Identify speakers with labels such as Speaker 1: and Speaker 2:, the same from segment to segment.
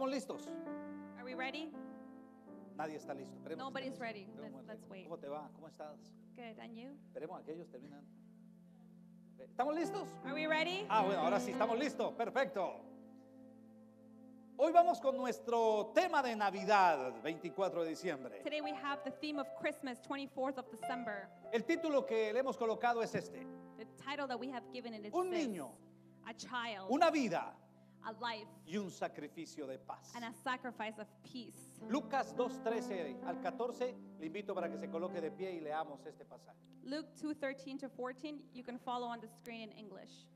Speaker 1: ¿Estamos listos?
Speaker 2: Are we ready?
Speaker 1: Nadie está listo. Esperemos que
Speaker 2: Nobody's
Speaker 1: estén
Speaker 2: ready.
Speaker 1: listos. Esperemos
Speaker 2: Let's
Speaker 1: que-
Speaker 2: wait.
Speaker 1: ¿Cómo te va? ¿Cómo estás?
Speaker 2: Good. And you?
Speaker 1: Esperemos a que ellos terminan. ¿Estamos listos?
Speaker 2: Are we ready?
Speaker 1: Bueno, ahora sí, estamos listos. Perfecto. Hoy vamos con nuestro tema de Navidad, 24 de diciembre.
Speaker 2: Today we have the theme of Christmas, 24th of December.
Speaker 1: El título que le hemos colocado es este:
Speaker 2: The title that we have given it is
Speaker 1: Un
Speaker 2: this,
Speaker 1: niño,
Speaker 2: a child,
Speaker 1: una vida
Speaker 2: a life,
Speaker 1: y un sacrificio de paz.
Speaker 2: and a sacrifice of peace.
Speaker 1: Lucas 2:13 al 14, le invito para que se coloque de pie y leamos este pasaje.
Speaker 2: Luke 2:13 to 14, you can follow on the screen in English.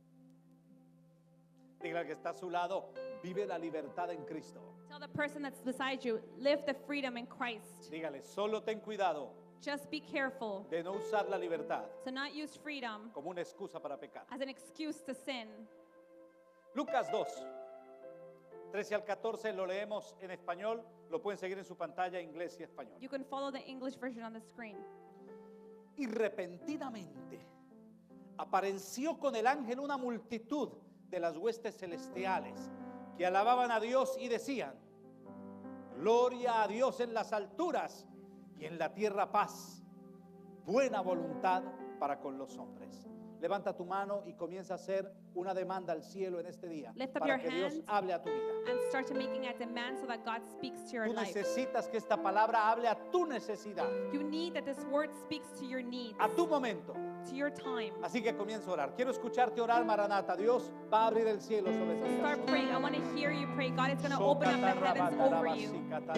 Speaker 1: Dígale al que está a su lado: vive la libertad en Cristo.
Speaker 2: Tell the person that's beside you, live the freedom in Christ.
Speaker 1: Dígale: solo ten cuidado
Speaker 2: Just be careful
Speaker 1: de no usar la libertad
Speaker 2: to not use freedom
Speaker 1: como una excusa para pecar.
Speaker 2: as an excuse to sin.
Speaker 1: Lucas 2:13 al 14 lo leemos en español, lo pueden seguir en su pantalla, inglés y español.
Speaker 2: You can follow the English version on the screen.
Speaker 1: Y repentinamente apareció con el ángel una multitud de las huestes celestiales que alababan a Dios y decían: gloria a Dios en las alturas y en la tierra paz, buena voluntad para con los hombres. Levanta tu mano y comienza a hacer una demanda al cielo en este día
Speaker 2: Lift up
Speaker 1: para
Speaker 2: your
Speaker 1: que Dios
Speaker 2: hands
Speaker 1: hable a tu vida.
Speaker 2: and start to making a demand so that God speaks to your
Speaker 1: Tú
Speaker 2: life.
Speaker 1: necesitas que esta palabra hable a tu necesidad,
Speaker 2: You need that this word speaks to your needs,
Speaker 1: a tu momento.
Speaker 2: to your time.
Speaker 1: Así que comienza a orar. Quiero escucharte orar, Maranata. Dios va a abrir el cielo sobre tu
Speaker 2: Start
Speaker 1: vida.
Speaker 2: praying. I want to hear you pray. God is going to open up the heavens over you.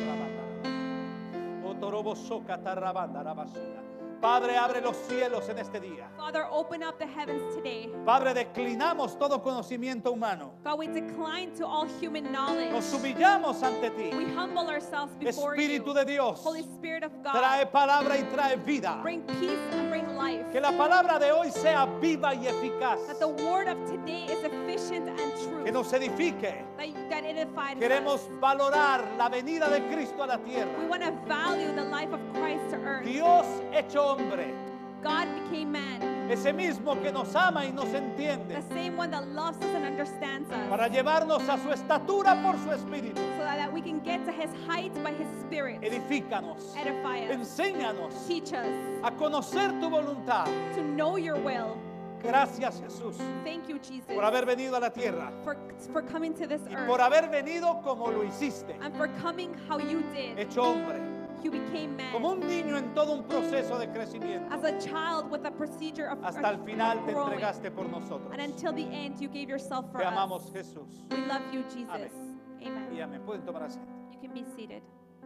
Speaker 1: Padre, abre los cielos en este día.
Speaker 2: Father, open up the heavens today.
Speaker 1: Padre, declinamos todo conocimiento humano.
Speaker 2: God, we decline to all human knowledge.
Speaker 1: Nos humillamos ante ti.
Speaker 2: We humble ourselves before
Speaker 1: Espíritu
Speaker 2: you.
Speaker 1: de Dios,
Speaker 2: Holy Spirit of
Speaker 1: trae
Speaker 2: God,
Speaker 1: palabra y trae vida.
Speaker 2: bring peace and bring life.
Speaker 1: Que la palabra de hoy sea viva y eficaz.
Speaker 2: That the word of today is efficient and true.
Speaker 1: Que nos edifique.
Speaker 2: That edifies
Speaker 1: Queremos
Speaker 2: us.
Speaker 1: valorar la venida de Cristo a la
Speaker 2: We
Speaker 1: tierra.
Speaker 2: want to value the life of Christ to earth.
Speaker 1: Dios hecho hombre,
Speaker 2: God became man.
Speaker 1: ese mismo que nos ama y nos
Speaker 2: The
Speaker 1: entiende,
Speaker 2: same one that loves us and understands us.
Speaker 1: para llevarnos a su estatura por su espíritu.
Speaker 2: So that we can get to his height by his spirit.
Speaker 1: Edifícanos,
Speaker 2: Edify us.
Speaker 1: enséñanos
Speaker 2: Teach us
Speaker 1: a conocer tu voluntad.
Speaker 2: to know your will.
Speaker 1: Gracias, Jesús,
Speaker 2: Thank you, Jesus,
Speaker 1: por haber venido a la tierra
Speaker 2: for coming to this
Speaker 1: y
Speaker 2: earth
Speaker 1: por haber venido como lo hiciste,
Speaker 2: and for coming how you did.
Speaker 1: hecho hombre,
Speaker 2: You became man.
Speaker 1: como un niño en todo un proceso de crecimiento.
Speaker 2: As a child with a procedure of
Speaker 1: Hasta el final te
Speaker 2: growing.
Speaker 1: entregaste por nosotros.
Speaker 2: And until the end, you gave yourself for
Speaker 1: Te amamos,
Speaker 2: us.
Speaker 1: Jesús.
Speaker 2: We love you, Jesus.
Speaker 1: Amén. Y
Speaker 2: Amen.
Speaker 1: amén. Pueden tomar asiento.
Speaker 2: You can be seated.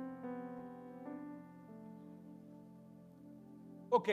Speaker 1: Ok.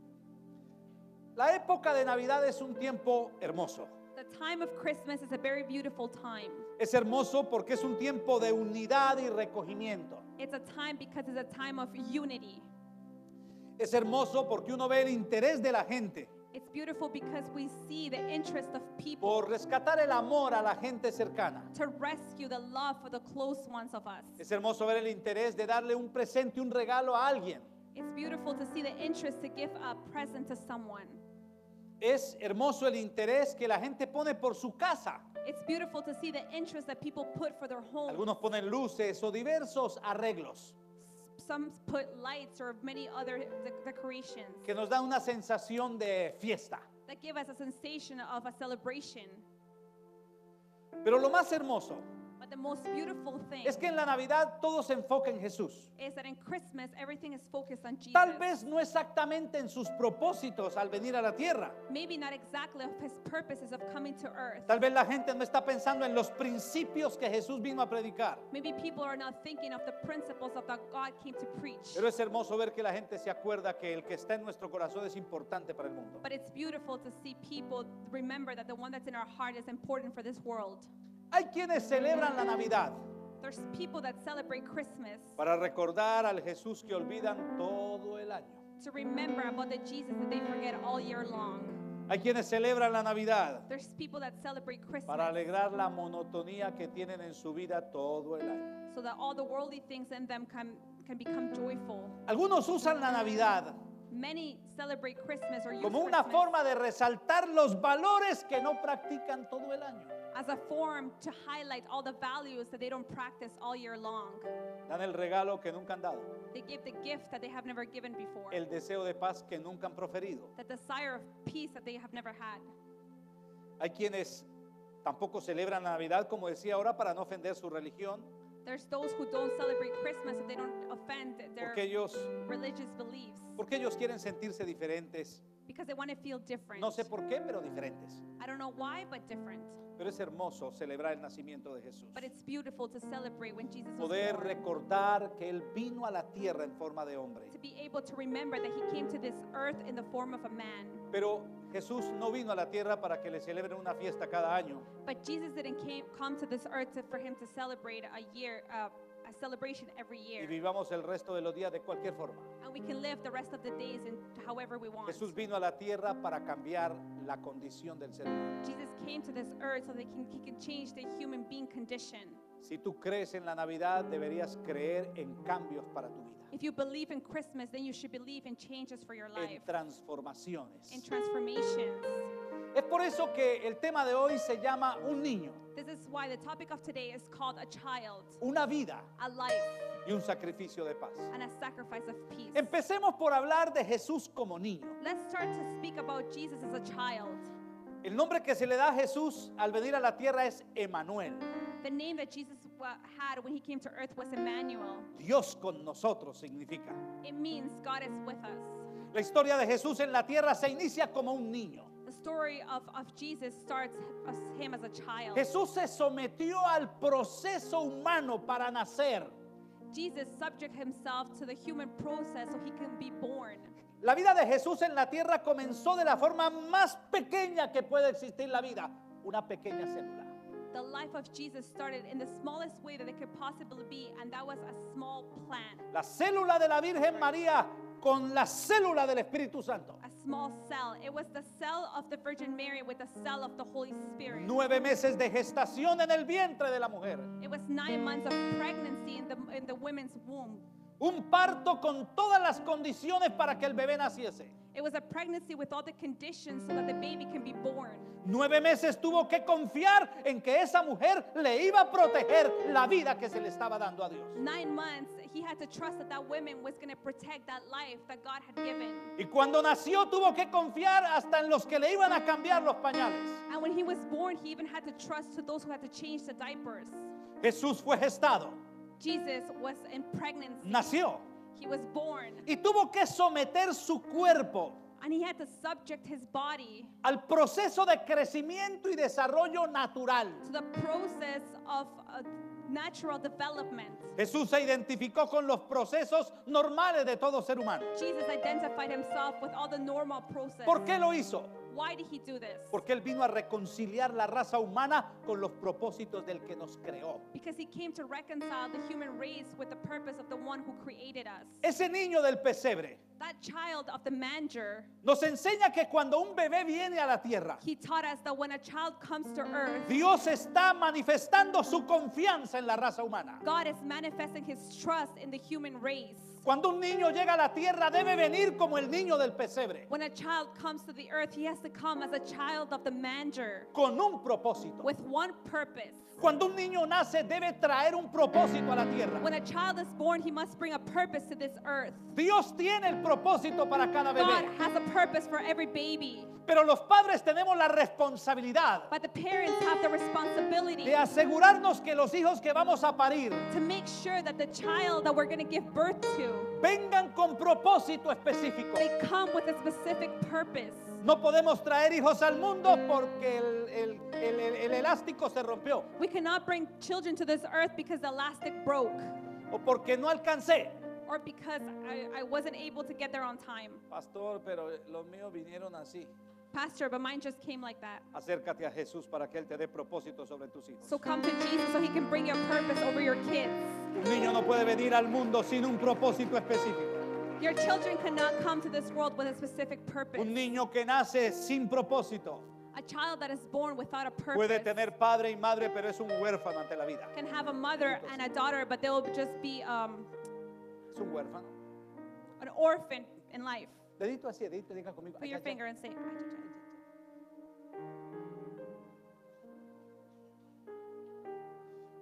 Speaker 1: La época de Navidad es un tiempo hermoso.
Speaker 2: The time of Christmas is a very beautiful time.
Speaker 1: Es hermoso porque es un tiempo de unidad y recogimiento.
Speaker 2: It's a time because it's a time of unity.
Speaker 1: Es hermoso porque uno ve el interés de la gente
Speaker 2: It's beautiful because we see the interest of people
Speaker 1: por rescatar el amor a la gente cercana.
Speaker 2: to rescue the love for the close ones of us.
Speaker 1: Es hermoso ver el interés de darle un presente, un regalo a alguien.
Speaker 2: It's beautiful to see the interest to give a present to someone.
Speaker 1: Es hermoso el interés que la gente pone por su casa.
Speaker 2: It's beautiful to see the interest that people put for their home.
Speaker 1: Algunos ponen luces o diversos arreglos
Speaker 2: Some put lights or many other decorations
Speaker 1: que nos dan una sensación de fiesta.
Speaker 2: that give us a sensation of a celebration.
Speaker 1: Pero lo más hermoso
Speaker 2: But the most beautiful thing
Speaker 1: es que en la Navidad todo se enfoca en Jesús.
Speaker 2: is that in Christmas, everything is focused on Jesus.
Speaker 1: Tal vez no exactamente en sus propósitos al venir a la tierra.
Speaker 2: Maybe not exactly of his purposes of coming to earth.
Speaker 1: Tal vez la gente no está pensando en los principios que Jesús vino a predicar.
Speaker 2: Maybe people are not thinking of the principles of that God came to preach.
Speaker 1: Pero es hermoso ver que la gente se acuerda que el que está en nuestro corazón es importante para el mundo.
Speaker 2: But it's beautiful to see people remember that the one that's in our heart is important for this world.
Speaker 1: Hay quienes celebran la Navidad
Speaker 2: There's people that celebrate Christmas
Speaker 1: para recordar al Jesús que olvidan todo el año.
Speaker 2: to remember about the Jesus that they forget all year long.
Speaker 1: Hay quienes celebran la Navidad
Speaker 2: There's people that celebrate Christmas
Speaker 1: para alegrar la monotonía que tienen en su vida todo el año.
Speaker 2: so that all the worldly things in them can become joyful.
Speaker 1: Algunos usan la Navidad
Speaker 2: Many celebrate Christmas or use
Speaker 1: como una
Speaker 2: Christmas
Speaker 1: forma de resaltar los valores que no practican todo el año.
Speaker 2: as a form to highlight all the values that they don't practice all year long.
Speaker 1: Dan el regalo que nunca han dado,
Speaker 2: They give the gift that they have never given before,
Speaker 1: el deseo de paz que nunca han proferido.
Speaker 2: the desire of peace that they have never had.
Speaker 1: Hay quienes tampoco celebran Navidad, como decía ahora, para no ofender su religión,
Speaker 2: There's those who don't celebrate Christmas so they don't offend their
Speaker 1: porque ellos,
Speaker 2: religious beliefs
Speaker 1: porque ellos quieren sentirse diferentes.
Speaker 2: because they want to feel different.
Speaker 1: No sé por qué, pero diferentes.
Speaker 2: I don't know why, but different.
Speaker 1: Pero es hermoso celebrar el nacimiento de Jesús.
Speaker 2: But it's beautiful to celebrate when Jesus was
Speaker 1: Poder
Speaker 2: born.
Speaker 1: recordar que Él vino a la tierra en forma de hombre.
Speaker 2: To be able to remember that he came to this earth in the form of a man.
Speaker 1: Pero Jesús no vino a la tierra para que le celebren una fiesta cada año.
Speaker 2: But Jesus didn't come to this earth for him to celebrate a celebration every
Speaker 1: Y
Speaker 2: year.
Speaker 1: vivamos el resto de los días de cualquier forma.
Speaker 2: And we can live the rest of the days in however we want.
Speaker 1: Jesús vino a la tierra para cambiar la condición del ser humano.
Speaker 2: Jesus came to this earth so that he can change the human being condition.
Speaker 1: Si tú crees en la Navidad, deberías creer en cambios para tu vida,
Speaker 2: If you believe in Christmas, then you should believe in changes for your
Speaker 1: en
Speaker 2: life,
Speaker 1: transformaciones.
Speaker 2: in transformations.
Speaker 1: Es por eso que el tema de hoy se llama un niño,
Speaker 2: This is why the topic of today is called a child,
Speaker 1: una vida
Speaker 2: a life,
Speaker 1: y un sacrificio de paz.
Speaker 2: and a sacrifice of peace.
Speaker 1: Empecemos por hablar de Jesús como niño.
Speaker 2: Let's start to speak about Jesus as a child.
Speaker 1: El nombre que se le da a Jesús al venir a la tierra es Emanuel,
Speaker 2: The name that Jesus had when he came to earth was Emmanuel.
Speaker 1: Dios con nosotros significa.
Speaker 2: It means God is with us.
Speaker 1: La historia de Jesús en la tierra se inicia como un niño.
Speaker 2: The story of Jesus starts as him as a child.
Speaker 1: Jesús se sometió al proceso humano para nacer.
Speaker 2: Jesus subject himself to the human process so he can be born.
Speaker 1: La vida de Jesús en la tierra comenzó de la forma más pequeña que puede existir la vida, una pequeña célula.
Speaker 2: The life of Jesus started in the smallest way that it could possibly be, and that was a small plant,
Speaker 1: La célula de la Virgen María con la célula del Espíritu Santo.
Speaker 2: a small cell. It was the cell of the Virgin Mary with the cell of the Holy Spirit.
Speaker 1: 9 meses de gestación en el vientre de la mujer.
Speaker 2: It was 9 months of pregnancy in the woman's womb.
Speaker 1: Un parto con todas las condiciones para que el bebé naciese.
Speaker 2: It was a pregnancy with all the conditions so that the baby can be born.
Speaker 1: 9 meses tuvo que confiar en que esa mujer le iba a proteger la vida que se le estaba dando a Dios.
Speaker 2: 9 months, he had to trust that that woman was going to protect that life that God had given.
Speaker 1: Y cuando nació tuvo que confiar hasta en los que le iban a cambiar los pañales.
Speaker 2: And when he was born, he even had to trust to those who had to change the diapers.
Speaker 1: Jesús fue gestado,
Speaker 2: Jesus was in pregnancy.
Speaker 1: nació
Speaker 2: He was born.
Speaker 1: y tuvo que someter su cuerpo
Speaker 2: And he had to subject his body
Speaker 1: al proceso de crecimiento y desarrollo natural.
Speaker 2: to the process of natural development.
Speaker 1: Jesús se identificó con los procesos normales de todo ser humano.
Speaker 2: Jesus identified himself with all the normal process.
Speaker 1: ¿Por qué lo hizo?
Speaker 2: Why did he do this?
Speaker 1: Porque Él vino a reconciliar la raza humana con los propósitos del que nos creó.
Speaker 2: Because he came to reconcile the human race with the purpose of the one who created us.
Speaker 1: Ese niño del pesebre
Speaker 2: That child of the manger,
Speaker 1: nos enseña que cuando un bebé viene a la tierra,
Speaker 2: he taught us that when a child comes to earth,
Speaker 1: Dios está manifestando su confianza en la raza humana.
Speaker 2: God is manifesting his trust in the human race.
Speaker 1: Cuando un niño llega a la tierra debe venir como el niño del pesebre,
Speaker 2: When a child comes to the earth, he has to come as a child of the manger
Speaker 1: con un propósito.
Speaker 2: with one purpose.
Speaker 1: Cuando un niño nace debe traer un propósito a la tierra.
Speaker 2: When a child is born, he must bring a purpose to this earth.
Speaker 1: Dios tiene el propósito para cada
Speaker 2: God
Speaker 1: bebé,
Speaker 2: has a purpose for every baby.
Speaker 1: pero los padres tenemos la responsabilidad
Speaker 2: But the parents have the responsibility
Speaker 1: de asegurarnos que los hijos que vamos a parir
Speaker 2: to make sure that the child that we're going to give birth to,
Speaker 1: vengan con propósito específico.
Speaker 2: they come with a specific purpose.
Speaker 1: No podemos traer hijos al mundo porque el elástico se rompió
Speaker 2: We cannot bring children to this earth because the elastic broke
Speaker 1: o porque no alcancé.
Speaker 2: or because I wasn't able to get there on time.
Speaker 1: Pastor, pero los míos vinieron así.
Speaker 2: Pastor, but mine just came like that.
Speaker 1: Acércate a Jesús para que Él te dé propósito sobre tus hijos.
Speaker 2: So come to Jesus so he can bring you a purpose over your kids.
Speaker 1: Un niño no puede venir al mundo sin un propósito específico.
Speaker 2: Your children cannot come to this world with a specific purpose.
Speaker 1: Un niño que nace sin propósito
Speaker 2: A child that is born without a purpose
Speaker 1: puede tener padre y madre, pero es un huérfano ante la vida.
Speaker 2: can have a mother and a daughter, but they'll just be
Speaker 1: Es un huérfano.
Speaker 2: an orphan in life.
Speaker 1: Dedito así, dedito, diga conmigo.
Speaker 2: Put your finger and say,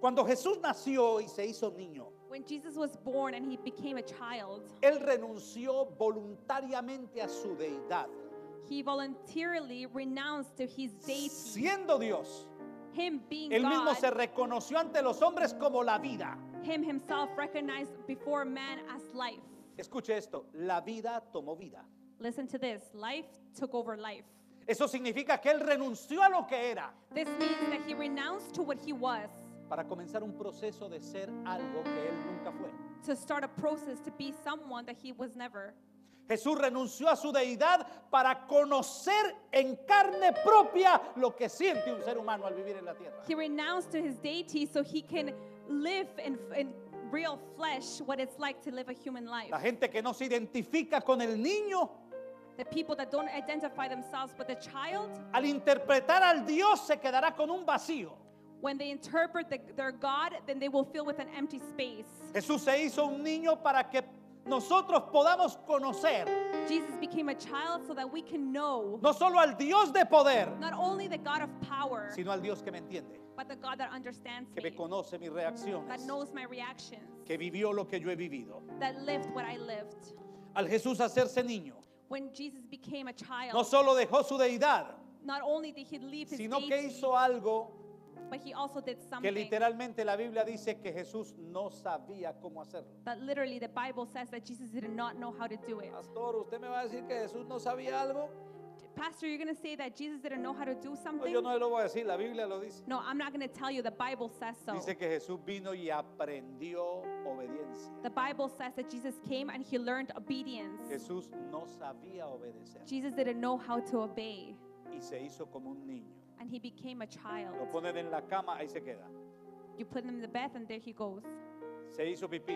Speaker 1: Cuando Jesús nació y se hizo niño,
Speaker 2: When Jesus was born and he became a child,
Speaker 1: Él renunció voluntariamente a su deidad.
Speaker 2: he voluntarily renounced to his deity.
Speaker 1: Siendo Dios,
Speaker 2: Him being
Speaker 1: Él mismo
Speaker 2: God,
Speaker 1: se reconoció ante los hombres como la vida.
Speaker 2: him himself recognized before man as life.
Speaker 1: Escuche esto, la vida tomó vida.
Speaker 2: Listen to this. Life took over life.
Speaker 1: Eso significa que Él renunció a lo que era
Speaker 2: This means that he renounced to what he was
Speaker 1: para comenzar un proceso de ser algo que Él nunca fue.
Speaker 2: to start a process to be someone that he was never.
Speaker 1: Jesús renunció a su deidad para conocer en carne propia lo que siente un ser humano al vivir en la tierra.
Speaker 2: He renounced to his deity so he can live in real flesh what it's like to live a human life.
Speaker 1: La gente que no se identifica con el niño,
Speaker 2: The people that don't identify themselves with the child,
Speaker 1: al interpretar al Dios se quedará con un vacío.
Speaker 2: when they interpret their God, then they will fill with an empty space.
Speaker 1: Jesús se hizo un niño para que nosotros podamos conocer
Speaker 2: Jesus became a child so that we can know
Speaker 1: no solo al Dios de poder,
Speaker 2: not only the God of power,
Speaker 1: sino al Dios que me entiende,
Speaker 2: but the God that understands
Speaker 1: que
Speaker 2: me,
Speaker 1: me conoce mis
Speaker 2: that
Speaker 1: reacciones,
Speaker 2: knows my reactions,
Speaker 1: que vivió lo que yo he vivido.
Speaker 2: that lived what I lived.
Speaker 1: Al Jesús hacerse niño,
Speaker 2: When Jesus became a child,
Speaker 1: no solo dejó su deidad,
Speaker 2: not only did he leave his
Speaker 1: sino que
Speaker 2: deity,
Speaker 1: hizo algo
Speaker 2: but he also did
Speaker 1: que
Speaker 2: something
Speaker 1: literalmente la Biblia dice que Jesús no sabía cómo hacerlo.
Speaker 2: that literally the Bible says that Jesus did not know how to do it.
Speaker 1: Pastor, ¿usted me va a decir que Jesús no sabía algo?
Speaker 2: Pastor, you're going to say that Jesus didn't know how to do
Speaker 1: No,
Speaker 2: something?
Speaker 1: yo no lo voy a decir, la Biblia lo dice.
Speaker 2: No, I'm not going to tell you. The Bible says so.
Speaker 1: Dice que Jesús vino y aprendió obediencia.
Speaker 2: The Bible says that Jesus came and he learned obedience.
Speaker 1: Jesús no sabía obedecer
Speaker 2: Jesus didn't know how to obey,
Speaker 1: y se hizo como un niño.
Speaker 2: and he became a child.
Speaker 1: Lo ponen en la cama, ahí se queda.
Speaker 2: You put him in the bed, and there he goes.
Speaker 1: Se hizo pipí.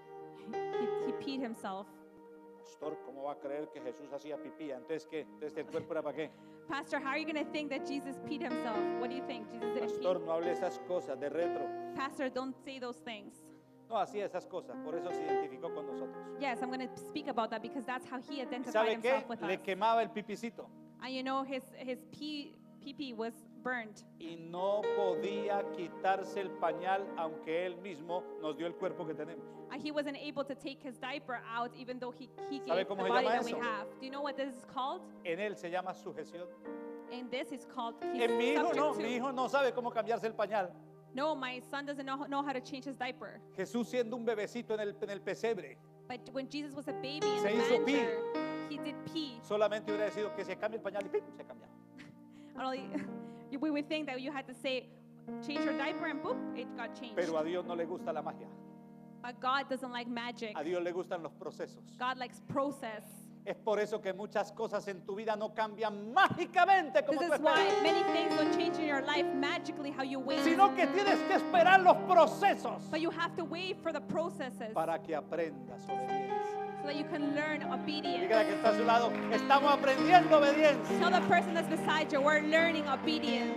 Speaker 2: He peed himself.
Speaker 1: Pastor, ¿cómo va a creer que Jesús hacía pipí? Entonces, ¿qué? Entonces, ¿el cuerpo era para qué?
Speaker 2: Pastor, how are you going to think that Jesus peed himself? What do you think? Jesus didn't
Speaker 1: Pastor,
Speaker 2: pee?
Speaker 1: no hable esas cosas de retro.
Speaker 2: Pastor, don't say those things.
Speaker 1: No hacía esas cosas, por eso se identificó con nosotros.
Speaker 2: Yes, I'm going to speak about that because that's how he
Speaker 1: ¿Y
Speaker 2: identified
Speaker 1: sabe qué?
Speaker 2: himself with
Speaker 1: Le
Speaker 2: us.
Speaker 1: quemaba el pipicito
Speaker 2: And you know, his pee was burned.
Speaker 1: y no podía quitarse el pañal, aunque él mismo nos dio el cuerpo que tenemos.
Speaker 2: And he wasn't able to take his diaper out even though he
Speaker 1: ¿Sabe
Speaker 2: gave the
Speaker 1: cómo se
Speaker 2: body
Speaker 1: llama
Speaker 2: that we
Speaker 1: eso?
Speaker 2: have. Do you know what this is called?
Speaker 1: En él se llama sujeción.
Speaker 2: And this is called he's
Speaker 1: En mi hijo
Speaker 2: subject
Speaker 1: no,
Speaker 2: to.
Speaker 1: mi hijo no sabe cómo cambiarse el pañal.
Speaker 2: No, my son doesn't know how to change his diaper.
Speaker 1: Jesús siendo un bebecito en el pesebre,
Speaker 2: But when Jesus was a baby in
Speaker 1: Se
Speaker 2: the
Speaker 1: hizo
Speaker 2: manger, he did pee.
Speaker 1: solamente hubiera decidido que se cambie el pañal y ¡pim! Se cambia.
Speaker 2: Only, we would think that you had to say, change your diaper, and boop, it got changed.
Speaker 1: Pero a Dios no le gusta la magia.
Speaker 2: But God doesn't like magic.
Speaker 1: A Dios le gustan los procesos.
Speaker 2: God likes process.
Speaker 1: Es por eso que muchas cosas en tu vida no cambian mágicamente como
Speaker 2: This
Speaker 1: tú
Speaker 2: is why
Speaker 1: esperas,
Speaker 2: many things don't change in your life magically how you wait.
Speaker 1: sino que tienes que esperar los procesos
Speaker 2: But you have to wait for the processes
Speaker 1: para que aprendas obediencia.
Speaker 2: so that you can learn obedience.
Speaker 1: Dígale que está a su lado, estamos aprendiendo obediencia.
Speaker 2: Tell the person that's beside you, we're learning obedience.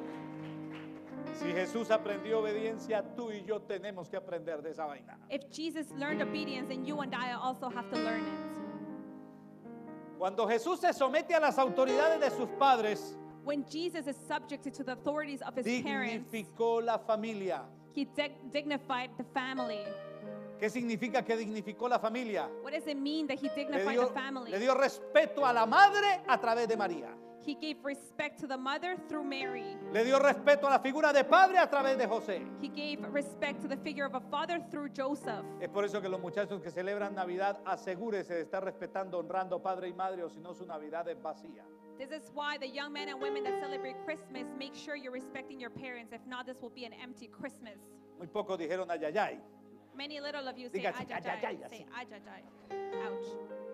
Speaker 1: Si Jesús aprendió obediencia, tú y yo tenemos que aprender de esa vaina.
Speaker 2: If Jesus learned obedience, then you and I also have to learn it.
Speaker 1: Cuando Jesús se somete a las autoridades de sus padres,
Speaker 2: When Jesus is subjected to the authorities of his parents,
Speaker 1: dignificó la familia.
Speaker 2: he dignified the family.
Speaker 1: ¿Qué significa que dignificó la familia?
Speaker 2: What does it mean that he
Speaker 1: Le
Speaker 2: dignified
Speaker 1: dio,
Speaker 2: the family?
Speaker 1: le dio respeto a la madre a través de María.
Speaker 2: He gave respect to the mother through Mary.
Speaker 1: Le dio respeto a la figura de padre a través de José.
Speaker 2: He gave respect to the figure of a father through Joseph.
Speaker 1: Es por eso que los muchachos que celebran Navidad, asegúrese de estar respetando, honrando padre y madre, o si no su Navidad es vacía.
Speaker 2: This is why the young men and women that celebrate Christmas make sure you're respecting your parents. If not, this will be an empty Christmas.
Speaker 1: Muy pocos dijeron ayayay.
Speaker 2: Many little of you say,
Speaker 1: Diga,
Speaker 2: ajajay.
Speaker 1: ajajay,
Speaker 2: Say,
Speaker 1: así.
Speaker 2: ajajay. Ouch.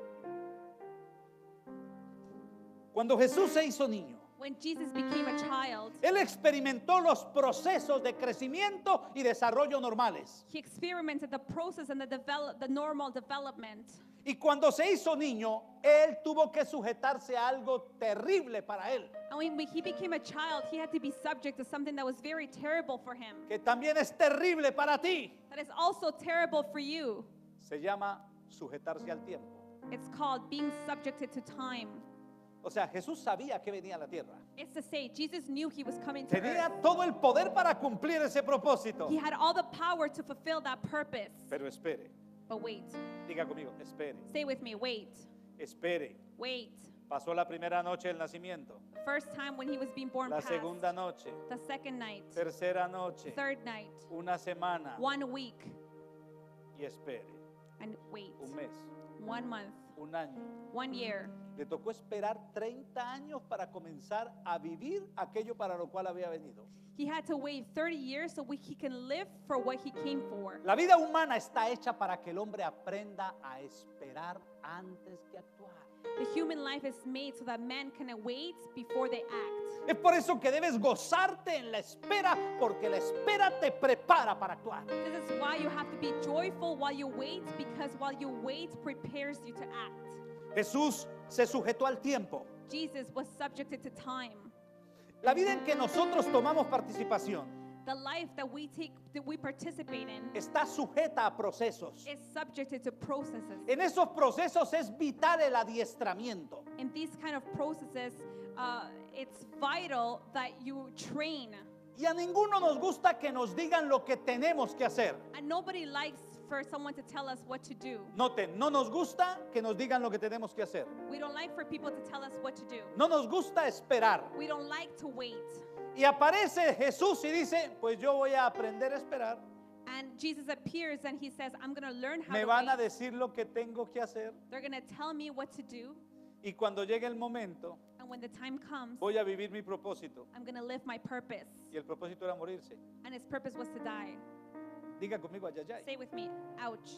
Speaker 1: Cuando Jesús se hizo niño,
Speaker 2: When Jesus became a child,
Speaker 1: Él experimentó los procesos de crecimiento y desarrollo normales.
Speaker 2: he experimented the process and the normal development.
Speaker 1: Y cuando se hizo niño, Él tuvo que sujetarse a algo terrible para Él,
Speaker 2: And when he became a child, he had to be subject to something that was very terrible for him.
Speaker 1: que también es terrible para ti.
Speaker 2: That is also terrible for you.
Speaker 1: Se llama sujetarse al tiempo.
Speaker 2: It's called being subjected to time.
Speaker 1: O sea, Jesús sabía que venía a la tierra.
Speaker 2: It's to say, Jesus knew he was coming to
Speaker 1: Tenía
Speaker 2: earth.
Speaker 1: todo el poder para cumplir ese propósito.
Speaker 2: He had all the power to fulfill that purpose.
Speaker 1: Pero espere,
Speaker 2: But wait,
Speaker 1: diga conmigo, espere,
Speaker 2: say with me, wait,
Speaker 1: espere.
Speaker 2: wait.
Speaker 1: Pasó la primera noche del nacimiento,
Speaker 2: First time when he was being born
Speaker 1: la
Speaker 2: passed.
Speaker 1: segunda noche,
Speaker 2: The second night,
Speaker 1: tercera noche,
Speaker 2: third night,
Speaker 1: una semana
Speaker 2: 1 week,
Speaker 1: y espere.
Speaker 2: and wait,
Speaker 1: Un mes,
Speaker 2: 1 month,
Speaker 1: un año.
Speaker 2: 1 year.
Speaker 1: Le tocó esperar 30 años para comenzar a vivir aquello para lo cual había venido.
Speaker 2: He had to wait 30 years so he can live for what he came for.
Speaker 1: La vida humana está hecha para que el hombre aprenda a esperar antes que actuar.
Speaker 2: The human life is made so that man can wait before they act.
Speaker 1: Es por eso que debes gozarte en la espera, porque la espera te prepara para actuar.
Speaker 2: This is why you have to be joyful while you wait, because while you wait prepares you to act.
Speaker 1: Jesús se sujetó al tiempo.
Speaker 2: Jesus was subjected to time.
Speaker 1: La vida en que nosotros tomamos participación
Speaker 2: The life that we participate in
Speaker 1: está sujeta a procesos.
Speaker 2: is subjected to processes.
Speaker 1: En esos procesos es vital el adiestramiento.
Speaker 2: In these kind of processes, it's vital that you train.
Speaker 1: Y a ninguno nos gusta que nos digan lo que tenemos que hacer.
Speaker 2: And nobody likes for someone to tell us what to do.
Speaker 1: Noten, no nos gusta que nos digan lo que tenemos que hacer.
Speaker 2: We don't like for people to tell us what to do.
Speaker 1: No nos gusta esperar.
Speaker 2: We don't like to wait.
Speaker 1: Y aparece Jesús y dice, pues yo voy a aprender a esperar.
Speaker 2: And Jesus appears and he says, I'm going to learn how
Speaker 1: Me
Speaker 2: to
Speaker 1: van a
Speaker 2: wait.
Speaker 1: decir lo que tengo que hacer.
Speaker 2: They're going to tell me what to do.
Speaker 1: Y cuando llegue el momento,
Speaker 2: And when the time comes,
Speaker 1: voy a vivir mi propósito.
Speaker 2: I'm going to live my purpose.
Speaker 1: Y el propósito era morirse.
Speaker 2: And his purpose was to die.
Speaker 1: Diga conmigo, ayayay.
Speaker 2: Say with me, ouch.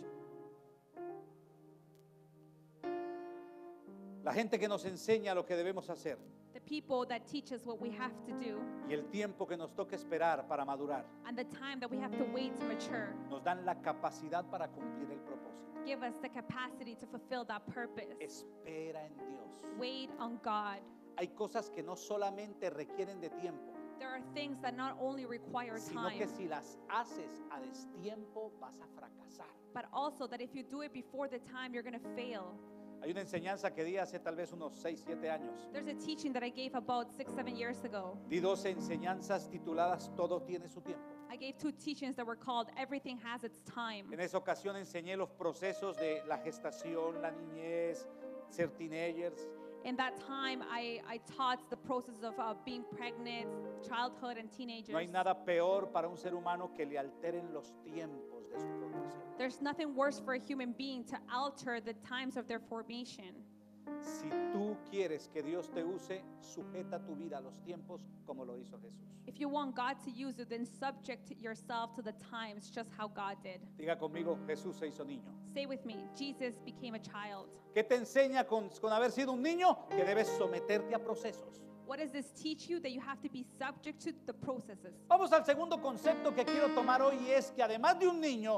Speaker 1: La gente que nos enseña lo que debemos hacer
Speaker 2: The people that teach us what we have to do
Speaker 1: y el tiempo que nos toca esperar para madurar
Speaker 2: and the time that we have to wait to mature
Speaker 1: nos dan la capacidad para cumplir el propósito.
Speaker 2: give us the capacity to fulfill that purpose.
Speaker 1: Espera en Dios.
Speaker 2: Wait on God.
Speaker 1: Hay cosas que no solamente requieren de tiempo,
Speaker 2: There are things that not only require
Speaker 1: sino que
Speaker 2: time,
Speaker 1: si las haces a destiempo vas a fracasar.
Speaker 2: but also that if you do it before the time, you're going to fail.
Speaker 1: Hay una enseñanza que di hace tal vez unos 6, 7 años.
Speaker 2: There's a teaching that I gave about 6-7 years ago.
Speaker 1: Di 12 enseñanzas tituladas Todo tiene su tiempo.
Speaker 2: I gave 2 teachings that were called Everything Has Its Time.
Speaker 1: En esa ocasión enseñé los procesos de la gestación, la niñez, ser teenagers.
Speaker 2: In that time, I taught the process of being pregnant, childhood, and teenagers.
Speaker 1: No hay nada peor para un ser humano que le alteren los tiempos de su formación.
Speaker 2: There's nothing worse for a human being to alter the times of their formation.
Speaker 1: Si tú quieres que Dios te use, sujeta tu vida a los tiempos como lo hizo Jesús.
Speaker 2: If you want God to use you, then subject yourself to the times just how God did.
Speaker 1: Diga conmigo, Jesús se hizo niño.
Speaker 2: Say with me, Jesus became a child.
Speaker 1: ¿Qué te enseña con haber sido un niño? Que debes someterte a procesos.
Speaker 2: What does this teach you? That you have to be subject to the processes.
Speaker 1: Vamos al segundo concepto que quiero tomar hoy y es que además de un niño,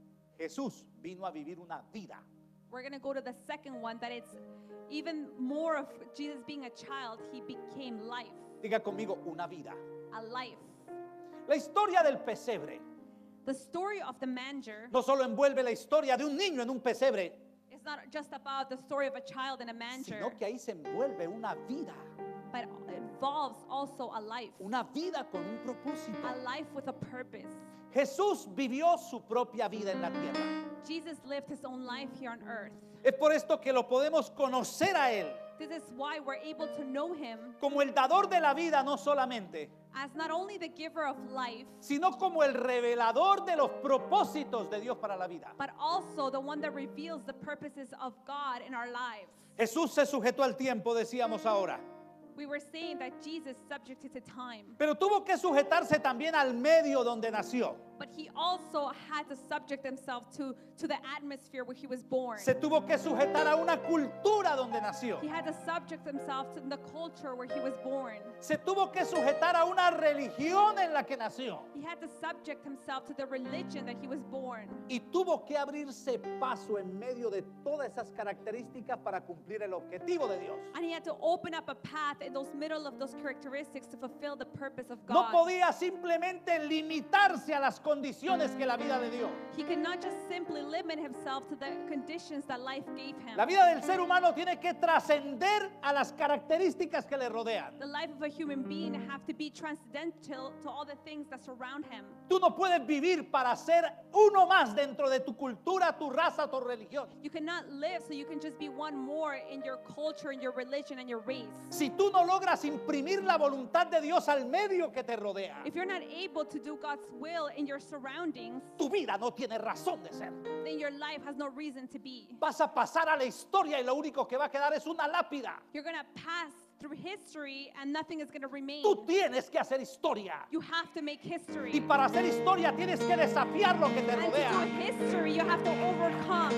Speaker 1: Jesús vino a vivir una vida.
Speaker 2: We're going to go to the second one, that it's even more of Jesus being a child, he became life.
Speaker 1: Diga conmigo, una vida.
Speaker 2: A life.
Speaker 1: La historia del pesebre
Speaker 2: The story of the manger
Speaker 1: no solo envuelve la historia de un niño en un pesebre,
Speaker 2: is not just about the story of a child in a manger,
Speaker 1: sino que ahí se envuelve una vida.
Speaker 2: but it involves also a life.
Speaker 1: Una vida con un propósito.
Speaker 2: A life with a purpose.
Speaker 1: Jesús vivió su propia vida en la tierra.
Speaker 2: Jesus lived his own life here on earth.
Speaker 1: Es por esto que lo podemos conocer a Él
Speaker 2: This is why we're able to know him
Speaker 1: como el dador de la vida, no solamente,
Speaker 2: as not only the giver of life,
Speaker 1: sino como el revelador de los propósitos de Dios para la vida.
Speaker 2: but also the one that reveals the purposes of God in our lives.
Speaker 1: Jesús se sujetó al tiempo, decíamos ahora,
Speaker 2: We were saying that Jesus subjected to time,
Speaker 1: pero tuvo que sujetarse también al medio donde nació.
Speaker 2: but he also had to subject himself to the atmosphere where he was born.
Speaker 1: Se tuvo que sujetar a una cultura donde nació.
Speaker 2: He had to subject himself to the culture where he was born.
Speaker 1: Se tuvo que sujetar a una religión en la que nació.
Speaker 2: He had to subject himself to the religion that he was born.
Speaker 1: Y tuvo que abrirse paso en medio de todas esas características para cumplir el objetivo de Dios.
Speaker 2: And he had to open up a path in those middle of those characteristics to fulfill the purpose of
Speaker 1: No
Speaker 2: God.
Speaker 1: podía simplemente limitarse a las condiciones que la vida le dio.
Speaker 2: He could not just simply limit himself to the conditions that life gave him.
Speaker 1: La vida del ser humano tiene que trascender a las características que le rodean.
Speaker 2: The life of a human being have to be transcendental to all the things that surround him.
Speaker 1: Tú no puedes vivir para ser uno más dentro de tu cultura, tu raza, tu religión.
Speaker 2: You cannot live so you can just be one more in your culture, in your religion, and your race.
Speaker 1: Si tú no logras imprimir la voluntad de Dios al medio que te rodea,
Speaker 2: If you're not able to do God's will in your surroundings,
Speaker 1: tu vida no tiene razón de ser.
Speaker 2: then your life has no reason to be.
Speaker 1: Vas a pasar a la historia y lo único que va a quedar es una lápida.
Speaker 2: You're going to pass through history and nothing is going to remain.
Speaker 1: Tú tienes que hacer historia.
Speaker 2: You have to make history.
Speaker 1: Y para hacer historia tienes que desafiar lo que te
Speaker 2: And to
Speaker 1: rodea.
Speaker 2: do history, you have to overcome.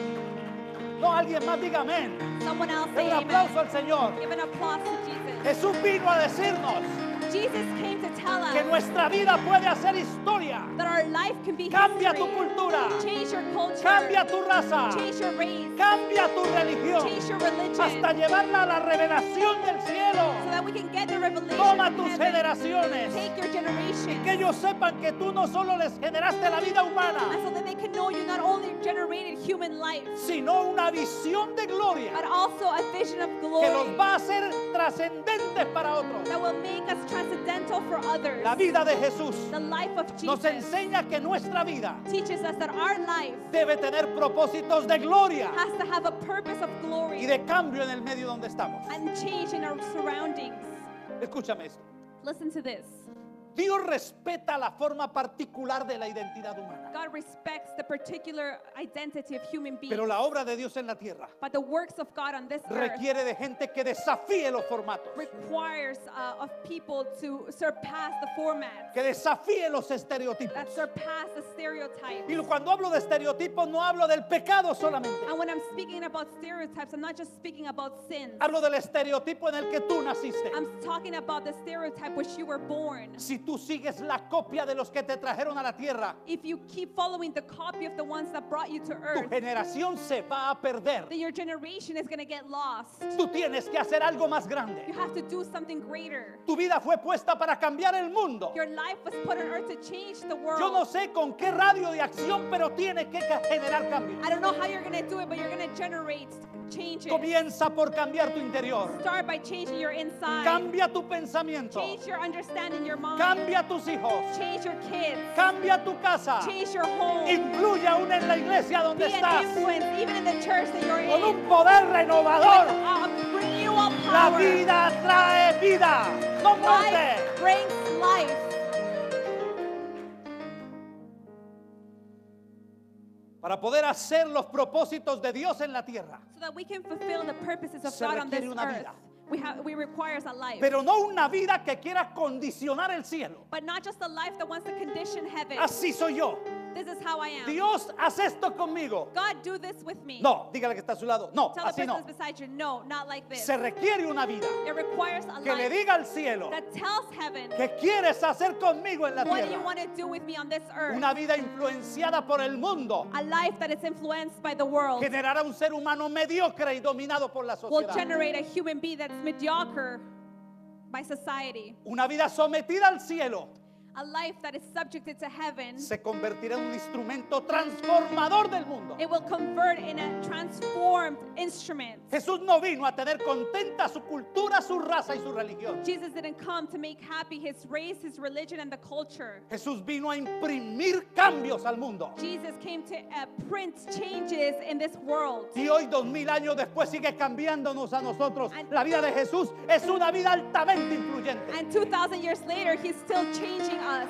Speaker 1: No, alguien más diga amén.
Speaker 2: Someone else
Speaker 1: Un
Speaker 2: say
Speaker 1: aplauso
Speaker 2: amen.
Speaker 1: al Señor.
Speaker 2: Give an applause to Jesus.
Speaker 1: Jesús vino a decirnos
Speaker 2: Jesus came to tell
Speaker 1: que
Speaker 2: us
Speaker 1: nuestra vida puede hacer historia.
Speaker 2: that our life can be
Speaker 1: Cambia tu
Speaker 2: history.
Speaker 1: cultura.
Speaker 2: Change your culture.
Speaker 1: Cambia tu raza.
Speaker 2: Change your race.
Speaker 1: Cambia tu religión.
Speaker 2: Change your religion.
Speaker 1: Hasta llevarla a la revelación del cielo.
Speaker 2: So that we can get the revelation
Speaker 1: Toma
Speaker 2: of
Speaker 1: tus
Speaker 2: heaven.
Speaker 1: generaciones.
Speaker 2: Take your generation.
Speaker 1: Que ellos sepan que tú no solo les generaste la vida humana,
Speaker 2: And so that they can know you not only generated human life,
Speaker 1: sino una visión de gloria
Speaker 2: but also a vision of
Speaker 1: que
Speaker 2: glory
Speaker 1: los va a hacer trascendentes para otros.
Speaker 2: that will make us transcendental for others.
Speaker 1: La vida de Jesús
Speaker 2: The life of
Speaker 1: nos
Speaker 2: Jesus
Speaker 1: enseña que nuestra vida
Speaker 2: teaches us that our life
Speaker 1: debe tener propósitos de gloria
Speaker 2: has to have a purpose of
Speaker 1: y
Speaker 2: glory
Speaker 1: de cambio en el medio donde estamos.
Speaker 2: and change in our surroundings.
Speaker 1: Escúchame esto.
Speaker 2: Listen to this.
Speaker 1: Dios respeta la forma particular de la identidad humana,
Speaker 2: God respects the particular identity of human beings.
Speaker 1: pero la obra de Dios en la tierra
Speaker 2: But the works of God on this earth
Speaker 1: requiere de gente que desafíe los formatos,
Speaker 2: requires of people to surpass the formats,
Speaker 1: que desafíe los estereotipos.
Speaker 2: that surpass the stereotypes.
Speaker 1: Y cuando hablo de estereotipos no hablo del pecado solamente,
Speaker 2: And when I'm speaking about stereotypes, I'm not just speaking about sin.
Speaker 1: hablo del estereotipo en el que tú naciste.
Speaker 2: I'm talking about the stereotype which you were born.
Speaker 1: Si tú sigues la copia de los que te trajeron a la tierra,
Speaker 2: If you keep following the copy of the ones that brought you to
Speaker 1: tu
Speaker 2: earth,
Speaker 1: generación se va a perder.
Speaker 2: then your generation is going to get lost.
Speaker 1: Tú tienes que hacer algo más grande.
Speaker 2: You have to do something greater.
Speaker 1: Tu vida fue puesta para cambiar el mundo.
Speaker 2: Your life was put on earth to change the world.
Speaker 1: Yo no sé con qué radio de acción, pero tiene que generar cambios.
Speaker 2: I don't know how you're going to do it, but you're going to generate changes.
Speaker 1: Comienza por cambiar tu interior.
Speaker 2: Start by changing your inside.
Speaker 1: Cambia tu pensamiento.
Speaker 2: Change your understanding, your mind.
Speaker 1: Cambia tus hijos.
Speaker 2: Change your kids.
Speaker 1: Cambia tu casa.
Speaker 2: Change your home.
Speaker 1: Influye aún en la iglesia donde
Speaker 2: Be an
Speaker 1: estás.
Speaker 2: influence even in the church that you're
Speaker 1: Con
Speaker 2: in.
Speaker 1: un poder renovador.
Speaker 2: Renewal
Speaker 1: La
Speaker 2: power.
Speaker 1: vida trae vida, no muerte.
Speaker 2: Life brings life.
Speaker 1: Para poder hacer los propósitos de Dios en la tierra.
Speaker 2: So that we can fulfill the purposes of
Speaker 1: Se
Speaker 2: God on this
Speaker 1: requiere una
Speaker 2: earth.
Speaker 1: vida.
Speaker 2: We requires a life.
Speaker 1: Pero no una vida que quiera condicionar el cielo.
Speaker 2: But not just a life that wants to condition heaven.
Speaker 1: Así soy yo.
Speaker 2: This is how I am.
Speaker 1: Dios, haz esto conmigo.
Speaker 2: God, do this with me.
Speaker 1: No, dígale que está a su lado. No,
Speaker 2: Tell the
Speaker 1: así
Speaker 2: person
Speaker 1: no.
Speaker 2: that's beside you, no, not like this.
Speaker 1: Se requiere una vida
Speaker 2: It requires a
Speaker 1: que le
Speaker 2: life
Speaker 1: diga al cielo
Speaker 2: that tells heaven,
Speaker 1: que quieres hacer conmigo en la
Speaker 2: what do you
Speaker 1: tierra.
Speaker 2: want to do with me on this earth?
Speaker 1: Una vida influenciada por el mundo
Speaker 2: A life that is influenced by the world
Speaker 1: generará un ser humano mediocre y dominado por la
Speaker 2: will
Speaker 1: sociedad.
Speaker 2: generate a human being that's mediocre by society.
Speaker 1: Una vida sometida al cielo
Speaker 2: A life that is subjected to heaven,
Speaker 1: se convertirá en un instrumento transformador del mundo.
Speaker 2: it will convert in a transformed instrument.
Speaker 1: Jesús no vino a tener contenta su cultura, su raza y su religión.
Speaker 2: Jesus didn't come to make happy his race, his religion, and the culture.
Speaker 1: Jesús vino a imprimir cambios al mundo.
Speaker 2: Jesus came to print changes in this world.
Speaker 1: Y hoy, 2000 años después, sigue cambiándonos a nosotros. La vida de Jesús es una vida altamente influyente.
Speaker 2: And 2,000 years later, he's still changing us.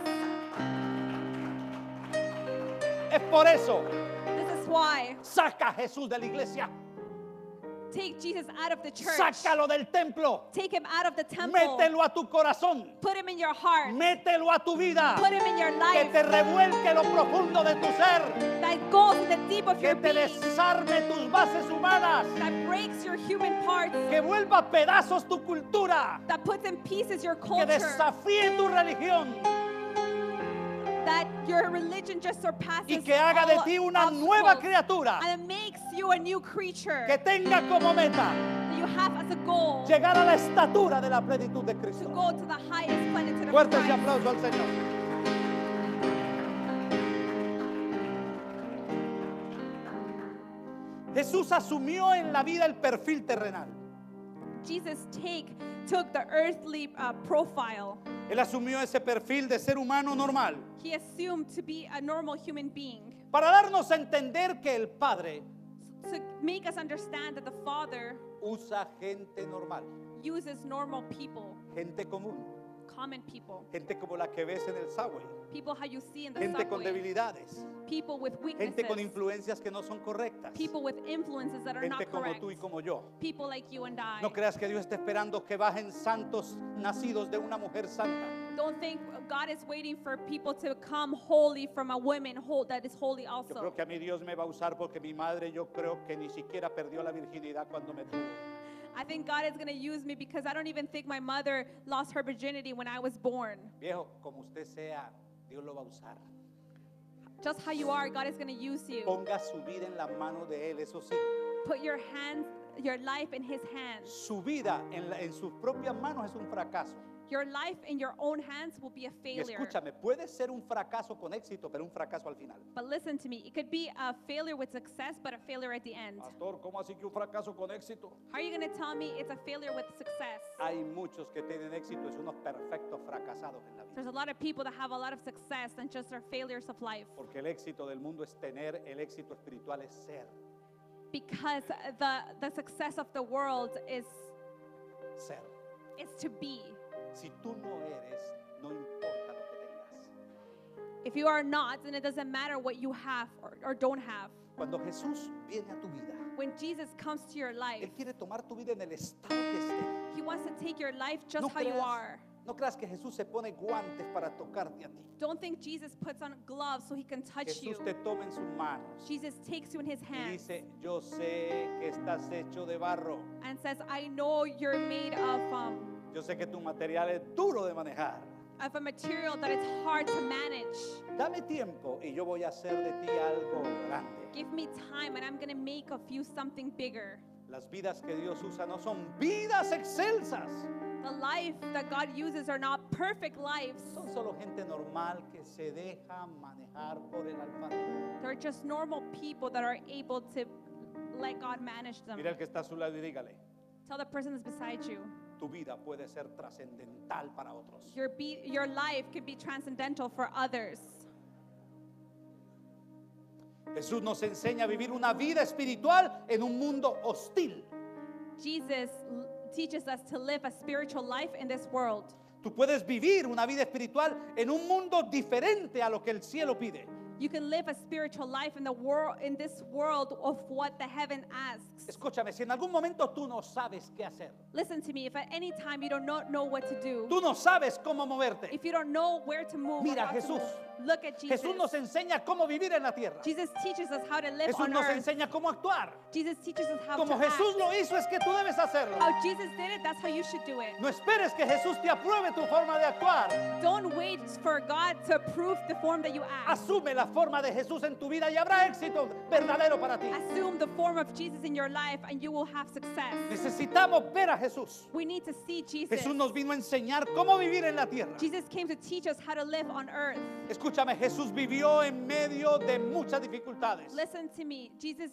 Speaker 1: Es por eso,
Speaker 2: This is why.
Speaker 1: saca a Jesús de la iglesia.
Speaker 2: Take Jesus out of the church.
Speaker 1: Sácalo del templo.
Speaker 2: Take him out of the temple.
Speaker 1: Mételo a tu corazón.
Speaker 2: Put him in your heart.
Speaker 1: Mételo a tu vida.
Speaker 2: Put him in your
Speaker 1: Que
Speaker 2: life.
Speaker 1: te revuelque lo profundo de tu ser.
Speaker 2: That goes in the deep of
Speaker 1: Que
Speaker 2: your
Speaker 1: te
Speaker 2: being.
Speaker 1: desarme tus bases humanas.
Speaker 2: That breaks your human parts.
Speaker 1: Que vuelva a pedazos tu cultura.
Speaker 2: That puts in pieces your
Speaker 1: Que
Speaker 2: culture.
Speaker 1: desafíe tu religión.
Speaker 2: That your religion just surpasses
Speaker 1: Y que haga de
Speaker 2: all
Speaker 1: ti una nueva
Speaker 2: obstacles.
Speaker 1: criatura.
Speaker 2: And it makes you a new creature
Speaker 1: que tenga como meta
Speaker 2: that you have as a goal
Speaker 1: llegar a la estatura de la plenitud de
Speaker 2: to
Speaker 1: Cristo.
Speaker 2: go to the highest plenitude of
Speaker 1: Fuerte ese
Speaker 2: Christ.
Speaker 1: aplauso al Señor. Jesús asumió en la vida el perfil terrenal.
Speaker 2: Jesus took the earthly profile.
Speaker 1: Él asumió ese perfil de ser humano normal
Speaker 2: He assumed to be a normal human being
Speaker 1: para darnos a entender que el Padre
Speaker 2: to make us understand that the Father
Speaker 1: usa gente normal,
Speaker 2: uses normal people,
Speaker 1: gente común,
Speaker 2: common people,
Speaker 1: gente como la que ves en el subway,
Speaker 2: people how you see in the
Speaker 1: gente con
Speaker 2: subway,
Speaker 1: debilidades,
Speaker 2: people with
Speaker 1: gente con
Speaker 2: weaknesses,
Speaker 1: influencias que no son correctas,
Speaker 2: people with influences that are
Speaker 1: gente
Speaker 2: not
Speaker 1: como
Speaker 2: correct,
Speaker 1: tú y como yo.
Speaker 2: people like you and I.
Speaker 1: No creas que Dios está esperando que bajen santos nacidos de una mujer santa.
Speaker 2: Don't think God is waiting for people to come holy from a woman that is holy
Speaker 1: Yo
Speaker 2: also.
Speaker 1: creo que a mí Dios me va a usar porque mi madre yo creo que ni siquiera perdió la virginidad cuando me tuvo.
Speaker 2: I think God is going to use me because I don't even think my mother lost her virginity when I was born.
Speaker 1: Viejo, como usted sea, Dios lo va a usar.
Speaker 2: Just how you are, God is going to use you.
Speaker 1: Ponga su vida en la mano de Él, eso sí.
Speaker 2: Put your life in His hands.
Speaker 1: Su vida en sus propias manos es un fracaso.
Speaker 2: Your life in your own hands will be a
Speaker 1: Y
Speaker 2: failure.
Speaker 1: escúchame, puede ser un fracaso con éxito, pero un fracaso al final.
Speaker 2: But listen to me, it could be a failure with success, but a failure at the end.
Speaker 1: Pastor, ¿cómo así que un fracaso con éxito?
Speaker 2: How are you going to tell me it's a failure with success?
Speaker 1: Hay muchos que tienen éxito y son unos perfectos fracasados en la vida.
Speaker 2: There's a lot of people that have a lot of success and just are failures of life.
Speaker 1: Porque el éxito del mundo es tener, el éxito espiritual es ser.
Speaker 2: Because the success of the world is
Speaker 1: Ser.
Speaker 2: to be.
Speaker 1: Si tú no eres, no importa lo que tengas.
Speaker 2: If you are not, then it doesn't matter what you have or don't have.
Speaker 1: Cuando Jesús viene a tu vida,
Speaker 2: When Jesus comes to your life,
Speaker 1: Él quiere tomar tu vida en el estado que esté.
Speaker 2: He wants to take your life just
Speaker 1: No
Speaker 2: how you are.
Speaker 1: no creas que Jesús se pone guantes para tocarte a ti.
Speaker 2: Don't think Jesus puts on gloves so He can touch you.
Speaker 1: Jesús te toma en sus manos
Speaker 2: Jesus takes you in His
Speaker 1: y
Speaker 2: hands
Speaker 1: dice, yo sé que estás hecho de barro.
Speaker 2: and says, I know you're made of
Speaker 1: Yo sé que tu material es duro de manejar.
Speaker 2: a material that it's hard to manage.
Speaker 1: Dame tiempo y yo voy a hacer de ti algo grande.
Speaker 2: Give me time and I'm going to make of you something bigger.
Speaker 1: Las vidas que Dios usa no son vidas excelsas.
Speaker 2: The life that God uses are not perfect lives.
Speaker 1: Son solo gente normal que se deja manejar por el alfarero.
Speaker 2: They're just normal people that are able to let God manage them.
Speaker 1: Mira el que está a su lado y dígale,
Speaker 2: Tell the person that's beside you.
Speaker 1: tu vida puede ser trascendental para otros.
Speaker 2: Your life could be transcendental for others.
Speaker 1: Jesús nos enseña a vivir una vida espiritual en un mundo hostil.
Speaker 2: Jesus teaches us to live a spiritual life in this world.
Speaker 1: Tú puedes vivir una vida espiritual en un mundo diferente a lo que el cielo pide.
Speaker 2: You can live a spiritual life in this world of what the heaven asks.
Speaker 1: Escúchame, si en algún momento tú no sabes qué hacer,
Speaker 2: Listen to me, if at any time you don't know what to do,
Speaker 1: tú no sabes cómo moverte,
Speaker 2: if you don't know where to move, or
Speaker 1: Mira,
Speaker 2: how to
Speaker 1: Jesús.
Speaker 2: move, look at Jesus.
Speaker 1: Jesús nos enseña cómo vivir en la tierra.
Speaker 2: Jesus teaches us how to live
Speaker 1: Jesús
Speaker 2: on
Speaker 1: nos
Speaker 2: earth.
Speaker 1: enseña cómo actuar.
Speaker 2: Jesus teaches us how
Speaker 1: Como
Speaker 2: to
Speaker 1: Jesús
Speaker 2: act.
Speaker 1: lo hizo es que tú debes hacerlo.
Speaker 2: How Jesus did it, that's how you should do it.
Speaker 1: No esperes que Jesús te apruebe tu forma de actuar.
Speaker 2: Don't wait for God to approve the form that you act.
Speaker 1: Asume la forma de Jesús en tu vida y habrá éxito verdadero para ti.
Speaker 2: Assume the form of Jesus in your life and you will have success.
Speaker 1: Necesitamos ver a Jesús.
Speaker 2: We need to see Jesus.
Speaker 1: Jesús nos vino a enseñar cómo vivir en la tierra.
Speaker 2: Jesus came to teach us how to live on earth.
Speaker 1: Escúchame, Jesús vivió en medio de muchas dificultades.
Speaker 2: Listen to me. Jesus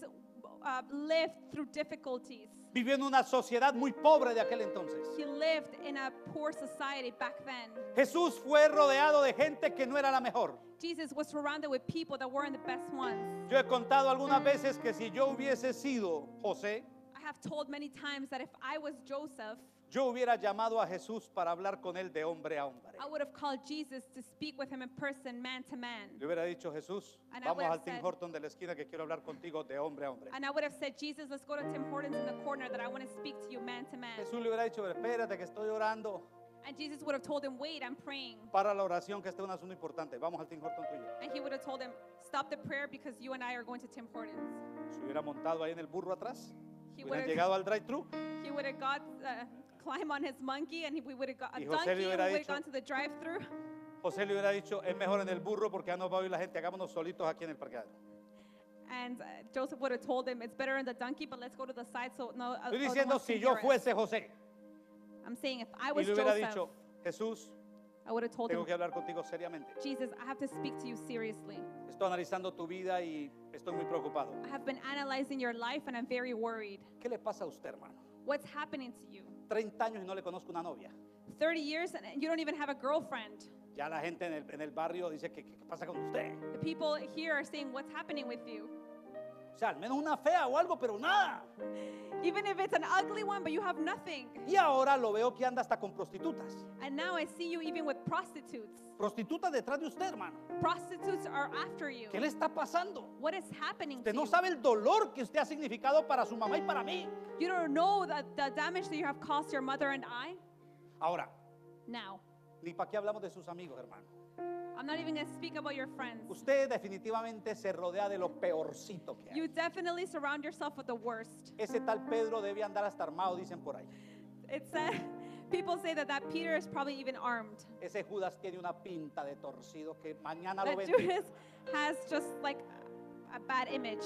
Speaker 2: lived through difficulties.
Speaker 1: Vivió en una sociedad muy pobre de aquel entonces.
Speaker 2: He lived in a poor society back then.
Speaker 1: Jesús fue rodeado de gente que no era la mejor.
Speaker 2: Jesus was surrounded with people that weren't the best ones.
Speaker 1: Yo he contado algunas veces que si yo hubiese sido José,
Speaker 2: I have told many times that if I was Joseph,
Speaker 1: yo hubiera llamado a Jesús para hablar con él de hombre a hombre.
Speaker 2: I would have called Jesus to speak with him in person, man to man.
Speaker 1: Le hubiera dicho, Jesús,
Speaker 2: And I
Speaker 1: vamos
Speaker 2: would have
Speaker 1: al Tim
Speaker 2: said-
Speaker 1: Horton de la esquina que quiero hablar contigo de hombre a hombre.
Speaker 2: And I would have said, Jesus, let's go to Tim Hortons in the corner that I want to speak to you man to man.
Speaker 1: Jesús le hubiera dicho, espérate que estoy orando
Speaker 2: And Jesus would have told him, wait, I'm praying.
Speaker 1: para la oración, que este es un asunto importante. Vamos al Tim Horton tú y yo.
Speaker 2: And he would have told him, stop the prayer because you and I are going to Tim Hortons.
Speaker 1: Se hubiera montado ahí en el burro atrás,
Speaker 2: He
Speaker 1: hubieran
Speaker 2: would have,
Speaker 1: llegado al drive-thru
Speaker 2: he would have got, climb on his monkey and we would have got a
Speaker 1: Y José
Speaker 2: donkey
Speaker 1: le
Speaker 2: and we
Speaker 1: hubiera
Speaker 2: would have
Speaker 1: dicho-
Speaker 2: gone to the drive-thru.
Speaker 1: José le hubiera dicho, es mejor en el burro porque ya no va a oír la gente, hagámonos solitos aquí en el parqueadero.
Speaker 2: And Joseph would have told him, it's better in the donkey, but let's go to the side so no
Speaker 1: Estoy
Speaker 2: other
Speaker 1: diciendo,
Speaker 2: ones
Speaker 1: si
Speaker 2: can
Speaker 1: yo
Speaker 2: hear us."
Speaker 1: fuese José
Speaker 2: I'm saying if I
Speaker 1: y
Speaker 2: was
Speaker 1: le hubiera
Speaker 2: Joseph,
Speaker 1: dicho, Jesús,
Speaker 2: I would have told
Speaker 1: tengo
Speaker 2: him,
Speaker 1: que hablar contigo seriamente.
Speaker 2: Jesus, I have to speak to you seriously.
Speaker 1: Estoy analizando tu vida y estoy muy preocupado.
Speaker 2: I have been analyzing your life and I'm very worried.
Speaker 1: ¿Qué le pasa a usted, hermano?
Speaker 2: What's happening to you?
Speaker 1: 30 años y no le conozco una novia.
Speaker 2: 30 years and you don't even have a girlfriend.
Speaker 1: Ya la gente en el barrio dice, ¿qué pasa con usted?
Speaker 2: The people here are saying, what's happening with you?
Speaker 1: O sea, al menos una fea o algo, pero nada.
Speaker 2: Even if it's an ugly one, but you have nothing.
Speaker 1: Y ahora lo veo que anda hasta con prostitutas.
Speaker 2: And now I see you even with prostitutes.
Speaker 1: Prostitutas detrás de usted, hermano.
Speaker 2: Prostitutes are after you.
Speaker 1: ¿Qué le está pasando?
Speaker 2: What is happening to
Speaker 1: Usted no
Speaker 2: you?
Speaker 1: sabe el dolor que usted ha significado para su mamá y para mí.
Speaker 2: You don't know the damage that you have caused your mother and I.
Speaker 1: Ahora,
Speaker 2: Now,
Speaker 1: ni para qué hablamos de sus amigos, hermano.
Speaker 2: I'm not even going to speak about your friends.
Speaker 1: Usted definitivamente se rodea de lo peorcito que hay.
Speaker 2: You definitely surround yourself with the worst.
Speaker 1: Ese tal Pedro debe andar hasta armado, dicen por ahí.
Speaker 2: It's people say that Peter is probably even armed.
Speaker 1: Ese Judas tiene una pinta de torcido que mañana lo
Speaker 2: That
Speaker 1: vende.
Speaker 2: Judas has just like a bad image.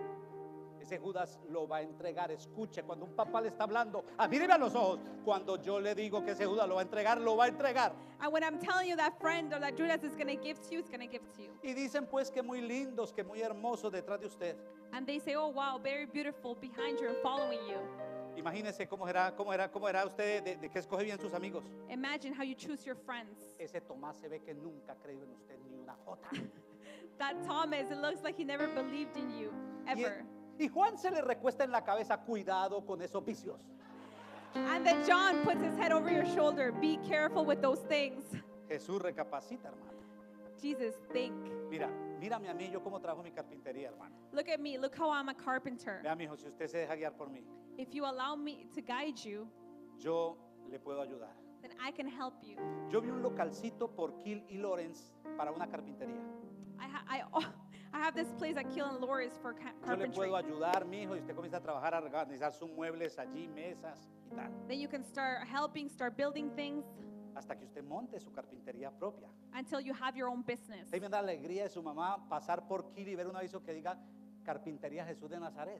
Speaker 1: Ese Judas lo va a entregar. Escuche, cuando un papá le está hablando, míreme a los ojos. Cuando yo le digo que ese Judas lo va a entregar, lo va a entregar.
Speaker 2: And when I'm telling you that friend or that Judas is going to give to you, it's going to give to you.
Speaker 1: Y dicen pues que muy lindos, que muy hermosos detrás de usted.
Speaker 2: And they say, oh wow, very beautiful behind you and following you.
Speaker 1: Imagínese cómo era usted de que escoge bien sus amigos.
Speaker 2: Imagine how you choose your friends.
Speaker 1: Ese Tomás se ve que nunca ha creído en usted ni una jota.
Speaker 2: That Thomas, it looks like he never believed in you, ever.
Speaker 1: Y Juan se le recuesta en la cabeza, cuidado con esos vicios.
Speaker 2: And then John puts his head over your shoulder. Be careful with those things.
Speaker 1: Jesús recapacita, hermano.
Speaker 2: Jesus, think.
Speaker 1: Mírame a mí, yo cómo trabajo mi carpintería, hermano.
Speaker 2: Look at me. Look how I'm a carpenter.
Speaker 1: Vea, mijo, si usted se deja guiar por mí,
Speaker 2: If you allow me to guide you,
Speaker 1: yo le puedo ayudar.
Speaker 2: then I can help you.
Speaker 1: Yo vi un localcito por Kill y Lawrence para una carpintería.
Speaker 2: I have this place at Kill and Lawrence for
Speaker 1: Yo le
Speaker 2: carpentry.
Speaker 1: puedo ayudar, mijo, y usted comienza a trabajar, a organizar sus muebles allí, mesas y tal.
Speaker 2: Then you can start helping, start building things
Speaker 1: Hasta que usted monte su carpintería propia.
Speaker 2: until you have your own business.
Speaker 1: Usted me da la alegría de su mamá pasar por Kill y ver un aviso que diga Carpintería Jesús de Nazaret.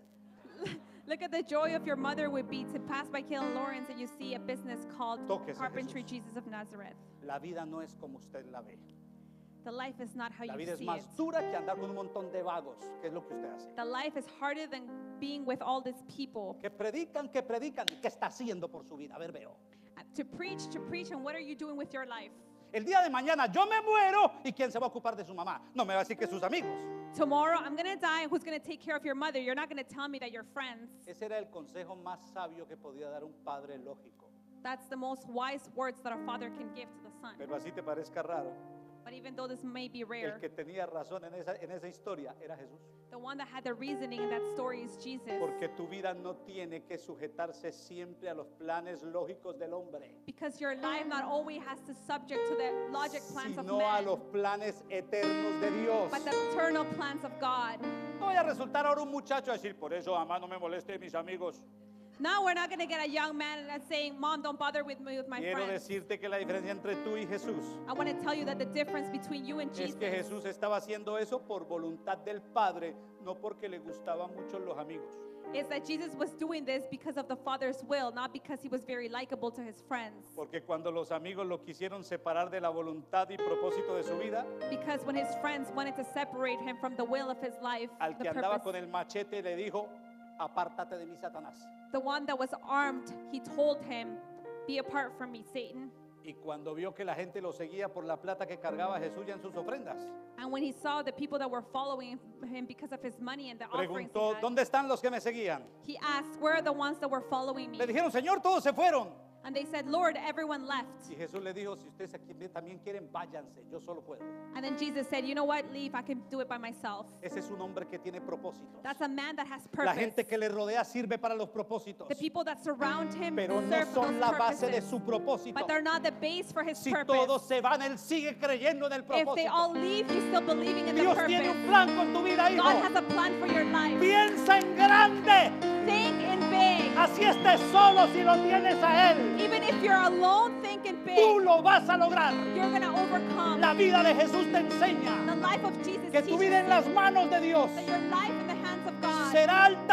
Speaker 2: Look at the joy of your mother would be to pass by Kill and Lawrence and you see a business called
Speaker 1: Tóquese,
Speaker 2: Carpentry
Speaker 1: Jesús.
Speaker 2: Jesus of Nazareth.
Speaker 1: La vida no es como usted la ve.
Speaker 2: The life is not how
Speaker 1: La
Speaker 2: you
Speaker 1: vida es
Speaker 2: see
Speaker 1: más
Speaker 2: it.
Speaker 1: dura que andar con un montón de vagos, que es lo que usted hace.
Speaker 2: The life is harder than being with all these people.
Speaker 1: Que predican, ¿y qué está haciendo por su vida? A ver, veo.
Speaker 2: To preach, and what are you doing with your life?
Speaker 1: El día de mañana yo me muero y ¿quién se va a ocupar de su mamá? No me va a decir que sus amigos.
Speaker 2: Tomorrow I'm going to die. Who's going to take care of your mother? You're not going to tell me that your friends.
Speaker 1: Ese era el consejo más sabio que podía dar un padre lógico.
Speaker 2: That's the most wise words that a father can give to the son.
Speaker 1: Pero así te parezca raro,
Speaker 2: But even though this may be
Speaker 1: el
Speaker 2: rare,
Speaker 1: que tenía razón en esa historia era Jesús.
Speaker 2: the one that had the reasoning in that story is Jesus.
Speaker 1: Porque tu vida no tiene que sujetarse siempre a los planes lógicos del hombre,
Speaker 2: Because your life not always has to subject to the logic plans of
Speaker 1: sino a
Speaker 2: man,
Speaker 1: los planes eternos de Dios.
Speaker 2: but the eternal plans of God.
Speaker 1: No voy a resultar ahora un muchacho a decir, por eso, mamá, no me moleste mis amigos.
Speaker 2: Now we're not going to get a young man that's saying, Mom, don't bother with me with my
Speaker 1: Quiero
Speaker 2: friends.
Speaker 1: decirte que la diferencia entre tú y Jesús
Speaker 2: I want to tell you that the difference between you and
Speaker 1: es
Speaker 2: Jesus
Speaker 1: que Jesús estaba haciendo eso por voluntad del Padre, no porque le gustaban mucho los amigos.
Speaker 2: is that Jesus was doing this because of the Father's will, not because he was very likable to his friends.
Speaker 1: Porque cuando los amigos lo quisieron separar de la voluntad y propósito de su vida,
Speaker 2: Because when his friends wanted to separate him from the will of his life,
Speaker 1: al
Speaker 2: the
Speaker 1: que andaba
Speaker 2: purpose,
Speaker 1: con el machete le dijo, apártate de mí, Satanás.
Speaker 2: the one that was armed, he told him, be apart from me, Satan.
Speaker 1: Y cuando vio que la gente lo seguía por la plata que cargaba Jesús ya en sus ofrendas,
Speaker 2: And when he saw the people that were following him because of his money and the offerings he
Speaker 1: preguntó,
Speaker 2: had,
Speaker 1: ¿dónde están los que me seguían?
Speaker 2: he asked, where are the ones that were following me?
Speaker 1: Le dijeron, Señor, todos se fueron.
Speaker 2: And they said, Lord, everyone left.
Speaker 1: Y Jesús le dijo, si ustedes aquí también quieren, váyanse, yo solo puedo.
Speaker 2: And then Jesus said, you know what, leave, I can do it by myself.
Speaker 1: Ese es un hombre que tiene propósitos.
Speaker 2: That's a man that has
Speaker 1: La
Speaker 2: purpose.
Speaker 1: gente que le rodea sirve para los propósitos,
Speaker 2: The people that surround him
Speaker 1: pero no
Speaker 2: serve
Speaker 1: son
Speaker 2: those
Speaker 1: la base de
Speaker 2: purposes.
Speaker 1: su propósito.
Speaker 2: But they're not the base for his
Speaker 1: Si
Speaker 2: purpose.
Speaker 1: todos se van, él sigue creyendo en el
Speaker 2: If they all
Speaker 1: propósito.
Speaker 2: leave, he's still believing in the
Speaker 1: Dios tiene
Speaker 2: purpose.
Speaker 1: un plan con tu vida, hijo.
Speaker 2: God has a plan for your life.
Speaker 1: Piensa en grande.
Speaker 2: Think in big.
Speaker 1: Así estés solo, si lo tienes a él,
Speaker 2: Even if you're alone, think in
Speaker 1: tú
Speaker 2: big.
Speaker 1: lo vas a lograr.
Speaker 2: You're going to overcome.
Speaker 1: La vida de Jesús te enseña
Speaker 2: The life of Jesus
Speaker 1: que tu
Speaker 2: teaches
Speaker 1: vida en las
Speaker 2: you
Speaker 1: manos de Dios
Speaker 2: that your life in the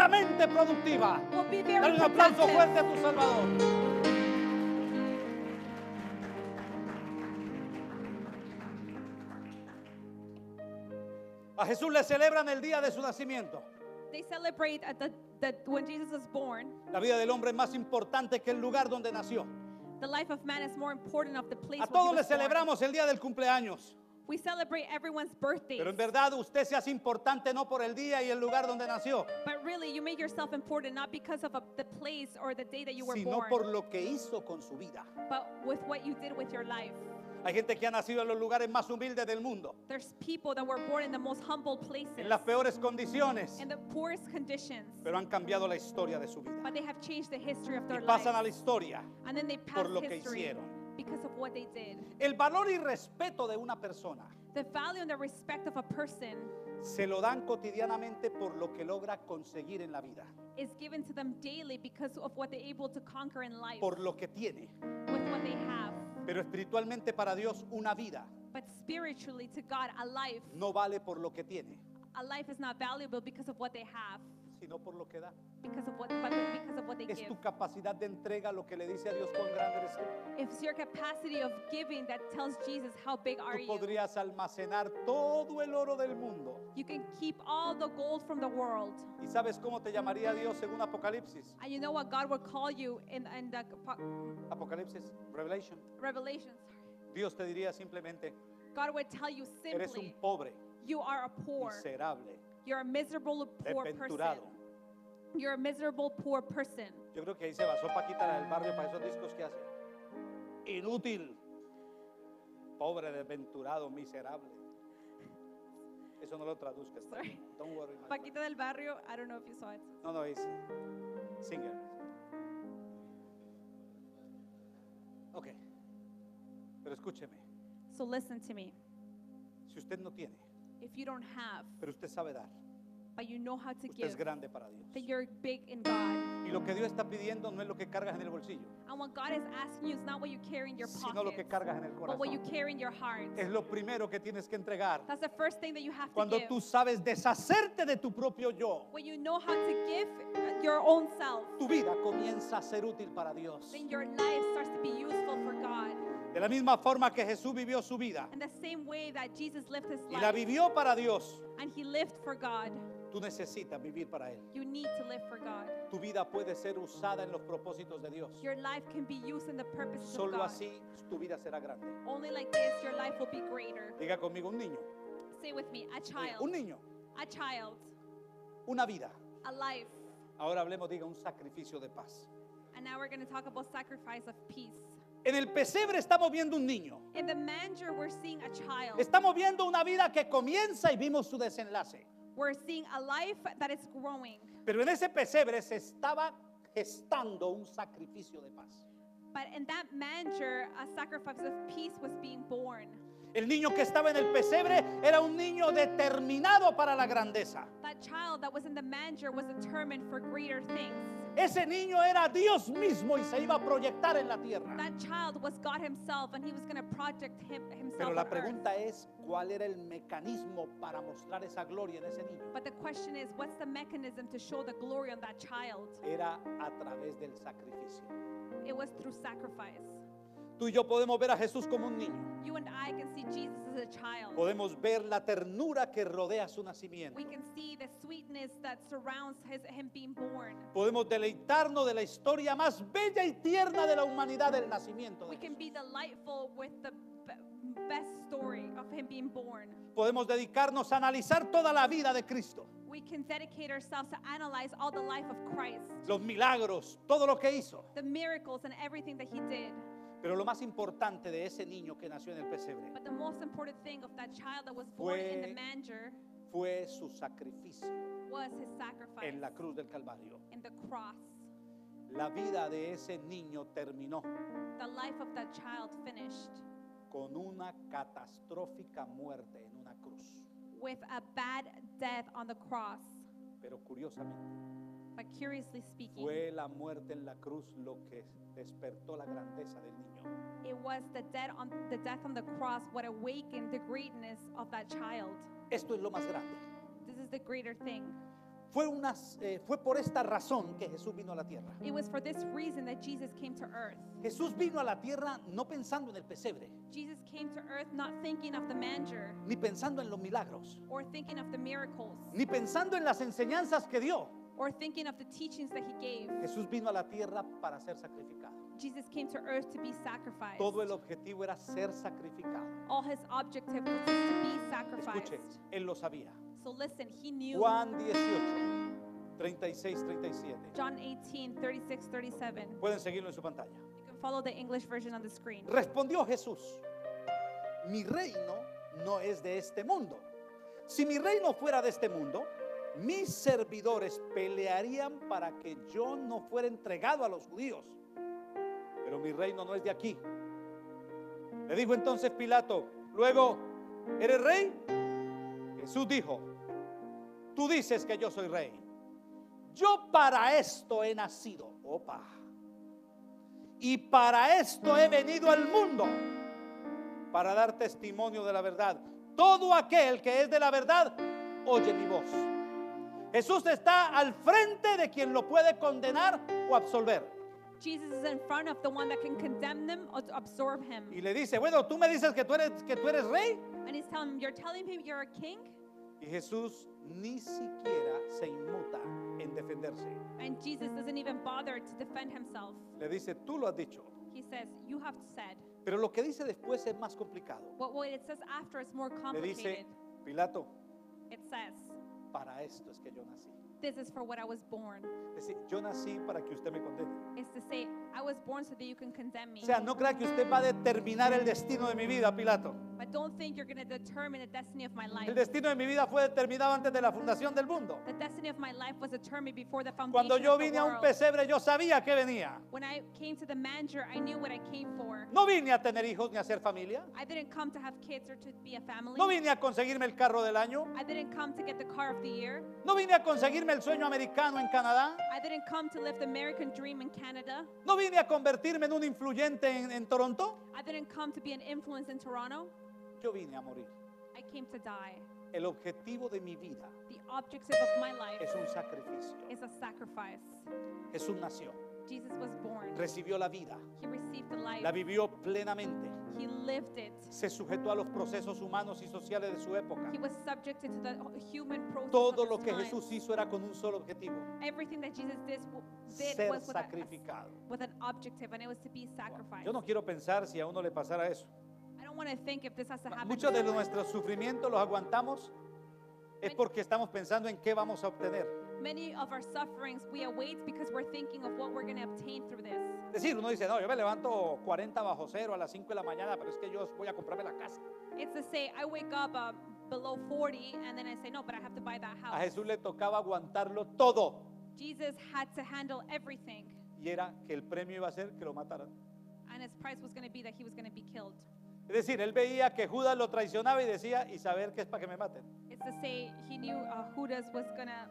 Speaker 1: tremendamente productiva.
Speaker 2: will be very
Speaker 1: Dale un aplauso
Speaker 2: productive.
Speaker 1: fuerte a tu Salvador. A Jesús le celebran el día de su nacimiento.
Speaker 2: They celebrate at when Jesus was born.
Speaker 1: La vida del hombre es más importante que el lugar donde nació.
Speaker 2: The life of man is more important of the place
Speaker 1: A
Speaker 2: where he
Speaker 1: todos le
Speaker 2: was born.
Speaker 1: celebramos el día del cumpleaños.
Speaker 2: We celebrate everyone's birthdays.
Speaker 1: Pero en verdad usted se hace importante no por el día y el lugar donde nació,
Speaker 2: But really, you make yourself important not because of the place or the day that you were
Speaker 1: sino
Speaker 2: born,
Speaker 1: por lo que hizo con su vida.
Speaker 2: but with what you did with your life.
Speaker 1: Hay gente que ha nacido en los lugares más humildes del mundo,
Speaker 2: There's people that were born in the most humble places,
Speaker 1: en las peores condiciones,
Speaker 2: in the poorest conditions,
Speaker 1: pero han cambiado la historia de su vida.
Speaker 2: but they have changed the history of
Speaker 1: Y
Speaker 2: their
Speaker 1: pasan a la
Speaker 2: lives.
Speaker 1: historia
Speaker 2: And then they pass
Speaker 1: por lo que
Speaker 2: history
Speaker 1: hicieron.
Speaker 2: because of what they did.
Speaker 1: El valor y respeto de una persona
Speaker 2: The value and the respect of a person
Speaker 1: se lo dan cotidianamente por lo que logra conseguir en la vida,
Speaker 2: is given to them daily because of what they're able to conquer in life
Speaker 1: por lo que tiene.
Speaker 2: with what they have.
Speaker 1: Pero espiritualmente para Dios una vida
Speaker 2: But spiritually, to God,
Speaker 1: no vale por lo que tiene,
Speaker 2: a life is not valuable because of what they have,
Speaker 1: sino por lo que da.
Speaker 2: but because of what they
Speaker 1: Es
Speaker 2: give.
Speaker 1: tu capacidad de entrega lo que le dice a Dios cuán grande eres tú.
Speaker 2: It's your capacity of giving that tells Jesus how big are
Speaker 1: Tú
Speaker 2: you.
Speaker 1: podrías almacenar todo el oro del mundo.
Speaker 2: You can keep all the gold from the world.
Speaker 1: ¿Y sabes cómo te llamaría Dios según Apocalipsis?
Speaker 2: And you know what God would call you in the
Speaker 1: Apocalipsis, Revelation.
Speaker 2: Revelations.
Speaker 1: Dios te diría simplemente,
Speaker 2: God would tell you
Speaker 1: eres un
Speaker 2: simply,
Speaker 1: pobre,
Speaker 2: you are a poor.
Speaker 1: miserable,
Speaker 2: You're a miserable poor person.
Speaker 1: desventurado.
Speaker 2: You're a miserable poor person.
Speaker 1: Yo creo que ahí se basó Paquita la del barrio para esos discos que hace. Inútil, pobre, desventurado, miserable. Eso no lo traduzcas.
Speaker 2: Sorry.
Speaker 1: Don't worry. my friend.
Speaker 2: Paquita del Barrio, I don't know if you saw it.
Speaker 1: No, es singer. Ok. Pero escúcheme.
Speaker 2: So listen to me.
Speaker 1: Si usted no tiene,
Speaker 2: If you don't have,
Speaker 1: pero usted sabe dar,
Speaker 2: but you know how to
Speaker 1: usted es
Speaker 2: give,
Speaker 1: grande para Dios.
Speaker 2: then you're big in God.
Speaker 1: Y lo que Dios está pidiendo no es lo que cargas en el bolsillo,
Speaker 2: And what God is asking you is not what you carry in your
Speaker 1: sino lo que
Speaker 2: pockets,
Speaker 1: cargas en el
Speaker 2: but what you
Speaker 1: corazón.
Speaker 2: carry in your heart.
Speaker 1: Es lo primero que tienes que entregar.
Speaker 2: That's the first thing that you have to
Speaker 1: Cuando
Speaker 2: give.
Speaker 1: tú sabes deshacerte de tu propio yo,
Speaker 2: When you know how to give your own self,
Speaker 1: tu vida comienza a ser útil para Dios.
Speaker 2: then your life starts to be useful for God.
Speaker 1: De la misma forma que Jesús vivió su vida
Speaker 2: And the same way that Jesus lived his
Speaker 1: y la
Speaker 2: life,
Speaker 1: vivió para Dios,
Speaker 2: and he lived for God,
Speaker 1: tú necesitas vivir para Él.
Speaker 2: you need to live for God.
Speaker 1: Tu vida puede ser usada en los propósitos de Dios.
Speaker 2: Your life can be used in the purposes of
Speaker 1: Solo
Speaker 2: God.
Speaker 1: así tu vida será grande.
Speaker 2: Only like this, your life will be greater.
Speaker 1: Diga conmigo, un niño,
Speaker 2: Say with me, a child,
Speaker 1: un niño,
Speaker 2: a child,
Speaker 1: una vida.
Speaker 2: a life.
Speaker 1: Ahora hablemos, diga, un sacrificio de paz.
Speaker 2: And now we're going to talk about sacrifice of peace.
Speaker 1: En el pesebre estamos viendo un niño.
Speaker 2: In the manger, we're seeing a child.
Speaker 1: Estamos viendo una vida que comienza y vimos su desenlace.
Speaker 2: We're seeing a life that is growing.
Speaker 1: Pero en ese pesebre se estaba gestando un sacrificio de paz.
Speaker 2: But in that manger, a sacrifice of peace was being born.
Speaker 1: El niño que estaba en el pesebre era un niño determinado para la grandeza.
Speaker 2: That child that was in the manger was determined for greater things.
Speaker 1: Ese niño era Dios mismo y se iba a proyectar en la tierra.
Speaker 2: That child was God himself, and he was going to project himself
Speaker 1: Pero
Speaker 2: on
Speaker 1: la
Speaker 2: earth.
Speaker 1: pregunta es, ¿cuál era el mecanismo para mostrar esa gloria en ese niño?
Speaker 2: But the question is, what's the mechanism to show the glory on that child?
Speaker 1: Era a través del sacrificio.
Speaker 2: It was through sacrifice.
Speaker 1: Tú y yo podemos ver a Jesús como un niño.
Speaker 2: You and I can see Jesus as a child.
Speaker 1: Podemos ver la ternura que rodea su nacimiento.
Speaker 2: We can see the sweetness that surrounds him being born.
Speaker 1: Podemos deleitarnos de la historia más bella y tierna de la humanidad del nacimiento de
Speaker 2: We can
Speaker 1: Jesús.
Speaker 2: be delightful with the best story of him being born.
Speaker 1: Podemos dedicarnos a analizar toda la vida de Cristo.
Speaker 2: We can dedicate ourselves to analyze all the life of Christ,
Speaker 1: Los milagros, todo lo que hizo.
Speaker 2: the miracles and everything that he did.
Speaker 1: Pero lo más importante de ese niño que nació en el pesebre
Speaker 2: But the most important thing of that child that was born in the
Speaker 1: Fue-
Speaker 2: manger
Speaker 1: fue su sacrificio
Speaker 2: was his sacrifice
Speaker 1: en la cruz del Calvario.
Speaker 2: in the cross.
Speaker 1: La vida de ese niño terminó
Speaker 2: The life of that child finished
Speaker 1: con una catastrófica muerte en una cruz.
Speaker 2: with a bad death on the cross.
Speaker 1: Pero curiosamente,
Speaker 2: But curiously speaking,
Speaker 1: fue la muerte en la cruz lo que despertó la grandeza del niño.
Speaker 2: it was the death on the cross what awakened the greatness of that child.
Speaker 1: Esto es lo más grande.
Speaker 2: This is the greater thing.
Speaker 1: Fue por esta razón que Jesús vino a la tierra.
Speaker 2: It was for this reason that Jesus came to earth.
Speaker 1: Jesús vino a la tierra no pensando en el pesebre,
Speaker 2: Jesus came to earth not thinking of the manger
Speaker 1: ni pensando en los milagros,
Speaker 2: or thinking of the miracles
Speaker 1: ni pensando en las enseñanzas que dio.
Speaker 2: or thinking of the teachings that he gave.
Speaker 1: Jesús vino a la tierra para ser sacrificado.
Speaker 2: Jesus came to earth to be sacrificed.
Speaker 1: Todo el objetivo era ser sacrificado.
Speaker 2: All his objective was just to be sacrificed.
Speaker 1: Escuche, él lo sabía.
Speaker 2: So listen, he knew.
Speaker 1: Juan 18, 36, 37.
Speaker 2: John 18, 36, 37.
Speaker 1: Pueden seguirlo en su pantalla.
Speaker 2: You can follow the English version on the screen.
Speaker 1: Respondió Jesús: mi reino no es de este mundo. Si mi reino fuera de este mundo, mis servidores pelearían para que yo no fuera entregado a los judíos. Pero mi reino no es de aquí. Le dijo entonces Pilato: luego, ¿eres rey? Jesús dijo: tú dices que yo soy rey. Yo para esto he nacido. Opa. Y para esto he venido al mundo, para dar testimonio de la verdad. Todo aquel que es de la verdad oye mi voz. Jesús está al frente de quien lo puede condenar o absolver.
Speaker 2: Jesus is in front of the one that can condemn them or to absorb him.
Speaker 1: Y le dice: bueno, tú me dices que tú eres rey.
Speaker 2: And he's telling him, you're telling him you're a king?
Speaker 1: Y Jesús ni siquiera se inmuta en defenderse.
Speaker 2: And Jesus doesn't even bother to defend himself.
Speaker 1: Le dice: tú lo has dicho.
Speaker 2: He says, you have said.
Speaker 1: Pero lo que dice después es más complicado.
Speaker 2: What it says after is more
Speaker 1: Le
Speaker 2: complicated.
Speaker 1: dice Pilato:
Speaker 2: It says,
Speaker 1: para esto es que yo nací.
Speaker 2: this is for what I was born.
Speaker 1: Es decir, yo nací para que usted me condene.
Speaker 2: It's to say, I was born so that you can condemn me.
Speaker 1: O sea, no crea que usted va a determinar el destino de mi vida, Pilato.
Speaker 2: But don't think you're going to determine the destiny of my life.
Speaker 1: El destino de mi vida fue determinado antes de la fundación del mundo.
Speaker 2: The destiny of my life was determined before the
Speaker 1: Cuando
Speaker 2: foundation
Speaker 1: yo
Speaker 2: of the
Speaker 1: vine a un
Speaker 2: world.
Speaker 1: pesebre, yo sabía que venía.
Speaker 2: When I came to the manger, I knew what I came for.
Speaker 1: No vine a tener hijos ni a hacer familia.
Speaker 2: I didn't come to have kids or to be a family.
Speaker 1: No vine a conseguirme el carro del año.
Speaker 2: I didn't come to get the car of the year.
Speaker 1: No vine a conseguirme el sueño americano en Canadá.
Speaker 2: I didn't come to live the American dream in Canada.
Speaker 1: No vine a convertirme en un influyente en Toronto.
Speaker 2: I didn't come to be an influence in Toronto.
Speaker 1: Yo vine a morir.
Speaker 2: I came to die.
Speaker 1: El objetivo de mi vida
Speaker 2: The objective of my life
Speaker 1: es un sacrificio.
Speaker 2: is a sacrifice.
Speaker 1: Jesús nació,
Speaker 2: Jesus was born.
Speaker 1: recibió la vida,
Speaker 2: He received the life.
Speaker 1: la vivió plenamente,
Speaker 2: He lived it.
Speaker 1: se sujetó a los procesos humanos y sociales de su época.
Speaker 2: He was subjected to the human process
Speaker 1: Todo
Speaker 2: of
Speaker 1: lo
Speaker 2: his
Speaker 1: que
Speaker 2: time.
Speaker 1: Jesús hizo era con un solo objetivo:
Speaker 2: Everything that Jesus did
Speaker 1: ser
Speaker 2: was
Speaker 1: sacrificado.
Speaker 2: with an objective, and it was to be sacrificed.
Speaker 1: Yo no quiero pensar si a uno le pasara eso.
Speaker 2: I don't want to think if this has to happen.
Speaker 1: Muchos
Speaker 2: to
Speaker 1: de
Speaker 2: someone.
Speaker 1: nuestros sufrimientos los aguantamos es porque estamos pensando en qué vamos a obtener.
Speaker 2: Many of our sufferings we await because we're thinking of what we're going to obtain through this.
Speaker 1: Es decir, uno dice: no, yo me levanto 40 bajo cero a las 5 de la mañana, pero es que yo voy a comprarme la casa.
Speaker 2: It's to say I wake up below 40 and then I say no, but I have to buy that
Speaker 1: A
Speaker 2: house.
Speaker 1: Jesús le tocaba aguantarlo todo,
Speaker 2: Jesus had to handle everything,
Speaker 1: y era que el premio iba a ser que lo mataran.
Speaker 2: and his price was going to be that he was going to be killed.
Speaker 1: Es decir, él veía que Judas lo traicionaba y decía: y saber que es para que me maten.
Speaker 2: It's to say he knew Judas was going to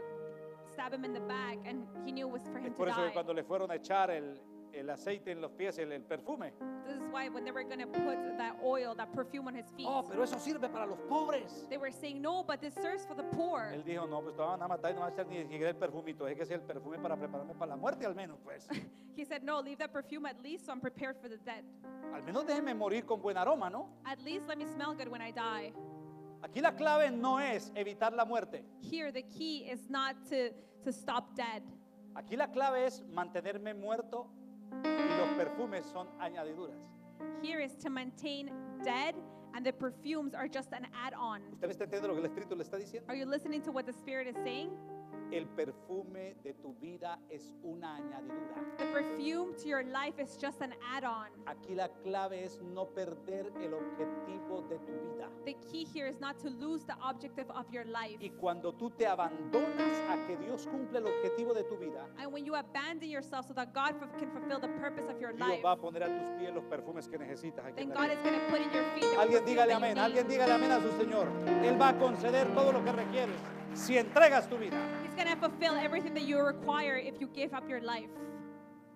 Speaker 2: stab him in the back, and he knew it was for
Speaker 1: Es
Speaker 2: him to
Speaker 1: por eso que
Speaker 2: die.
Speaker 1: cuando le fueron a echar el aceite en los pies, el perfume:
Speaker 2: This is why when they were going to put that oil, that perfume on his feet,
Speaker 1: oh, pero eso sirve para los pobres.
Speaker 2: they were saying, no, but this serves for the poor.
Speaker 1: Él dijo: no, pues te van a matar y no va a echar ni siquiera el perfumito, es que sea el perfume para prepararme para la muerte al menos, pues.
Speaker 2: He said, no, leave that perfume at least so I'm prepared for the death.
Speaker 1: Al menos déjeme morir con buen aroma, ¿no?
Speaker 2: At least let me smell good when I die.
Speaker 1: Aquí la clave no es evitar la muerte.
Speaker 2: Here, the key is not to stop dead.
Speaker 1: Aquí la clave es mantenerme muerto, y los perfumes son añadiduras.
Speaker 2: Here is to maintain dead, and the perfumes are just an add-on.
Speaker 1: ¿Usted me está entendiendo lo que el Espíritu le está diciendo?
Speaker 2: Are you listening to what the Spirit is saying?
Speaker 1: El perfume de tu vida es una añadidura.
Speaker 2: The perfume to your life is just an add-on.
Speaker 1: Aquí la clave es no perder el objetivo de tu vida.
Speaker 2: The key here is not to lose the objective of your life.
Speaker 1: Y cuando tú te abandonas a que Dios cumpla el objetivo de tu vida,
Speaker 2: And when you abandon yourself so that God can fulfill the purpose of your
Speaker 1: Dios
Speaker 2: life,
Speaker 1: va a poner a tus pies los perfumes que necesitas. Aquí
Speaker 2: then
Speaker 1: en la
Speaker 2: God
Speaker 1: vida.
Speaker 2: is going to put in your feet the
Speaker 1: Alguien
Speaker 2: perfume
Speaker 1: dígale
Speaker 2: that you
Speaker 1: amén,
Speaker 2: need.
Speaker 1: alguien dígale amén a su Señor. Él va a conceder todo lo que requieres si entregas tu vida.
Speaker 2: He's going to fulfill everything that you require if you give up your life.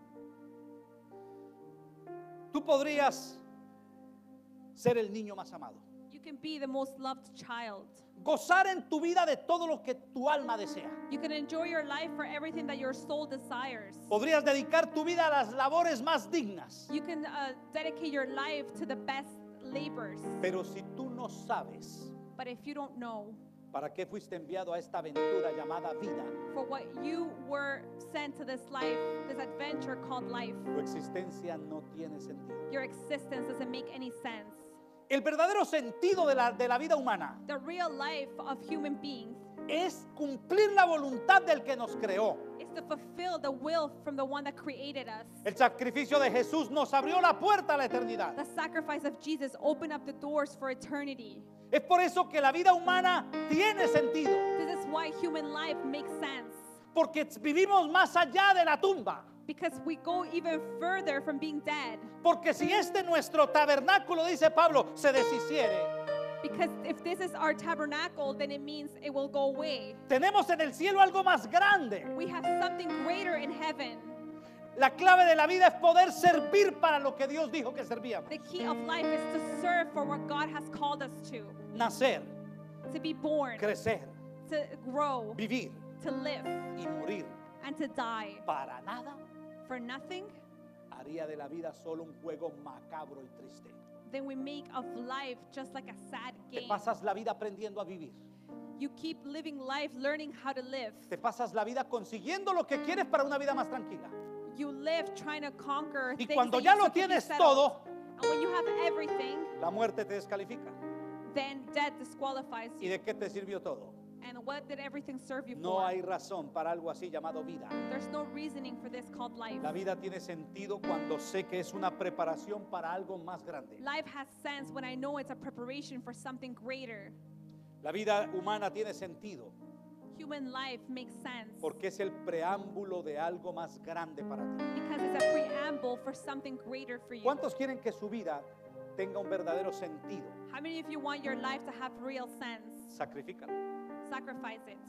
Speaker 1: Tú podrías ser el niño más amado.
Speaker 2: You can be the most loved child.
Speaker 1: Gozar en tu vida de todo lo que tu alma desea.
Speaker 2: You can enjoy your life for everything that your soul desires.
Speaker 1: Podrías dedicar tu vida a las labores más dignas.
Speaker 2: You can dedicate your life to the best labors.
Speaker 1: Pero si tú no sabes
Speaker 2: But if you don't know
Speaker 1: para qué fuiste enviado a esta aventura llamada vida,
Speaker 2: for what you were sent to this life, this adventure called life,
Speaker 1: tu existencia no tiene sentido.
Speaker 2: your existence doesn't make any sense.
Speaker 1: El verdadero sentido de la vida humana
Speaker 2: The real life of human beings
Speaker 1: es cumplir la voluntad del que nos creó.
Speaker 2: is to fulfill the will from the one that created us.
Speaker 1: El sacrificio de Jesús nos abrió la puerta a la eternidad.
Speaker 2: The sacrifice of Jesus opened up the doors for eternity.
Speaker 1: Es por eso que la vida humana tiene sentido,
Speaker 2: This is why human life makes sense.
Speaker 1: porque vivimos más allá de la tumba.
Speaker 2: Because we go even further from being dead.
Speaker 1: Porque si este nuestro tabernáculo, dice Pablo, se deshiciere,
Speaker 2: Because if this is our tabernacle, then it means it will go away.
Speaker 1: tenemos en el cielo algo más grande.
Speaker 2: We have something greater in heaven.
Speaker 1: La clave de la vida es poder servir para lo que Dios dijo que servíamos.
Speaker 2: The key of life is to serve for what God has called us
Speaker 1: Nacer,
Speaker 2: to be born,
Speaker 1: crecer,
Speaker 2: to grow,
Speaker 1: vivir
Speaker 2: to live,
Speaker 1: y morir.
Speaker 2: and to die.
Speaker 1: Para nada
Speaker 2: For nothing,
Speaker 1: haría de la vida solo un juego macabro y triste.
Speaker 2: then we make of life just like a sad
Speaker 1: Te
Speaker 2: game.
Speaker 1: pasas la vida aprendiendo a vivir.
Speaker 2: You keep living life, learning how to live.
Speaker 1: Te pasas la vida consiguiendo lo que quieres para una vida más tranquila.
Speaker 2: You live trying to conquer
Speaker 1: Y
Speaker 2: things
Speaker 1: cuando
Speaker 2: that
Speaker 1: ya
Speaker 2: you
Speaker 1: lo
Speaker 2: took to be
Speaker 1: tienes
Speaker 2: settled.
Speaker 1: todo,
Speaker 2: And when you have everything,
Speaker 1: la muerte te descalifica.
Speaker 2: then death disqualifies
Speaker 1: ¿Y
Speaker 2: you.
Speaker 1: de qué te sirvió todo?
Speaker 2: And what did everything serve you
Speaker 1: No
Speaker 2: for?
Speaker 1: hay razón para algo así llamado vida.
Speaker 2: There's no reasoning for this called life.
Speaker 1: La vida tiene sentido cuando sé que es una preparación para algo más grande.
Speaker 2: Life has sense when I know it's a preparation for something greater.
Speaker 1: La vida humana tiene sentido
Speaker 2: Human life makes sense
Speaker 1: porque es el preámbulo de algo más grande para ti.
Speaker 2: because it's a preamble for something greater for you.
Speaker 1: ¿Cuántos quieren que su vida tenga un verdadero sentido?
Speaker 2: How many of you want your life to have real sense?
Speaker 1: Sacrifícalo.
Speaker 2: Sacrifice it.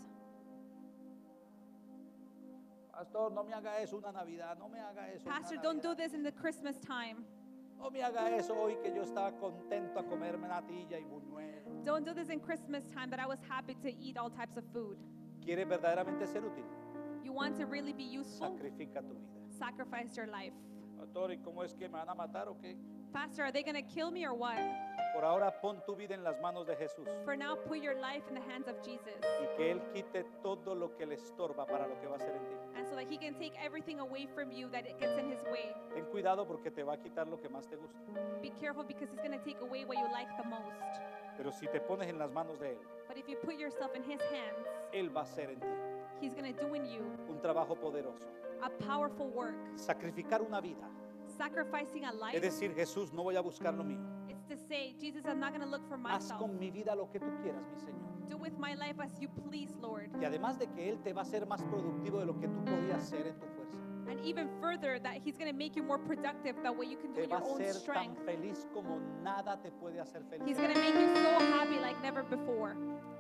Speaker 1: Pastor, no me haga eso una Navidad, no me haga eso. una
Speaker 2: Pastor, don't do
Speaker 1: Navidad.
Speaker 2: this in the Christmas time.
Speaker 1: No me haga eso hoy que yo estaba contento a comerme natilla y buñuelo.
Speaker 2: Don't do this in Christmas time that I was happy to eat all types of food.
Speaker 1: ¿Quieres verdaderamente ser útil?
Speaker 2: You want to really be useful?
Speaker 1: Sacrifica tu vida.
Speaker 2: Sacrifice your life.
Speaker 1: Pastor, ¿y cómo es que me van a matar o qué?
Speaker 2: Pastor, are they going to kill me or what?
Speaker 1: Por ahora pon tu vida en las manos de Jesús
Speaker 2: For now, put your life in the hands of Jesus.
Speaker 1: y que Él quite todo lo que le estorba para lo que va a hacer en ti.
Speaker 2: And so that he can take everything away from you that it gets in his way.
Speaker 1: Ten cuidado porque te va a quitar lo que más te gusta.
Speaker 2: Be careful because he's going to take away what you like the most.
Speaker 1: Pero si te pones en las manos de Él,
Speaker 2: But if you put yourself in his hands,
Speaker 1: Él va a hacer en ti
Speaker 2: he's going to do in you
Speaker 1: un trabajo poderoso.
Speaker 2: a powerful work.
Speaker 1: Sacrificar una vida.
Speaker 2: Sacrificing a life.
Speaker 1: Es decir, Jesús, no voy a buscar lo mío.
Speaker 2: It's to say, Jesus, I'm not going to look for
Speaker 1: Haz
Speaker 2: myself.
Speaker 1: con mi vida lo que tú quieras, mi Señor.
Speaker 2: Do with my life as you please, Lord.
Speaker 1: Y además de que Él te va a hacer más productivo de lo que tú podías ser en tu fuerza.
Speaker 2: And even further, that he's going to make you more productive than what you can do
Speaker 1: Te
Speaker 2: in
Speaker 1: va
Speaker 2: your
Speaker 1: a
Speaker 2: own
Speaker 1: hacer tan
Speaker 2: strength.
Speaker 1: feliz como nada te puede hacer feliz.
Speaker 2: He's going to make you so happy like never before.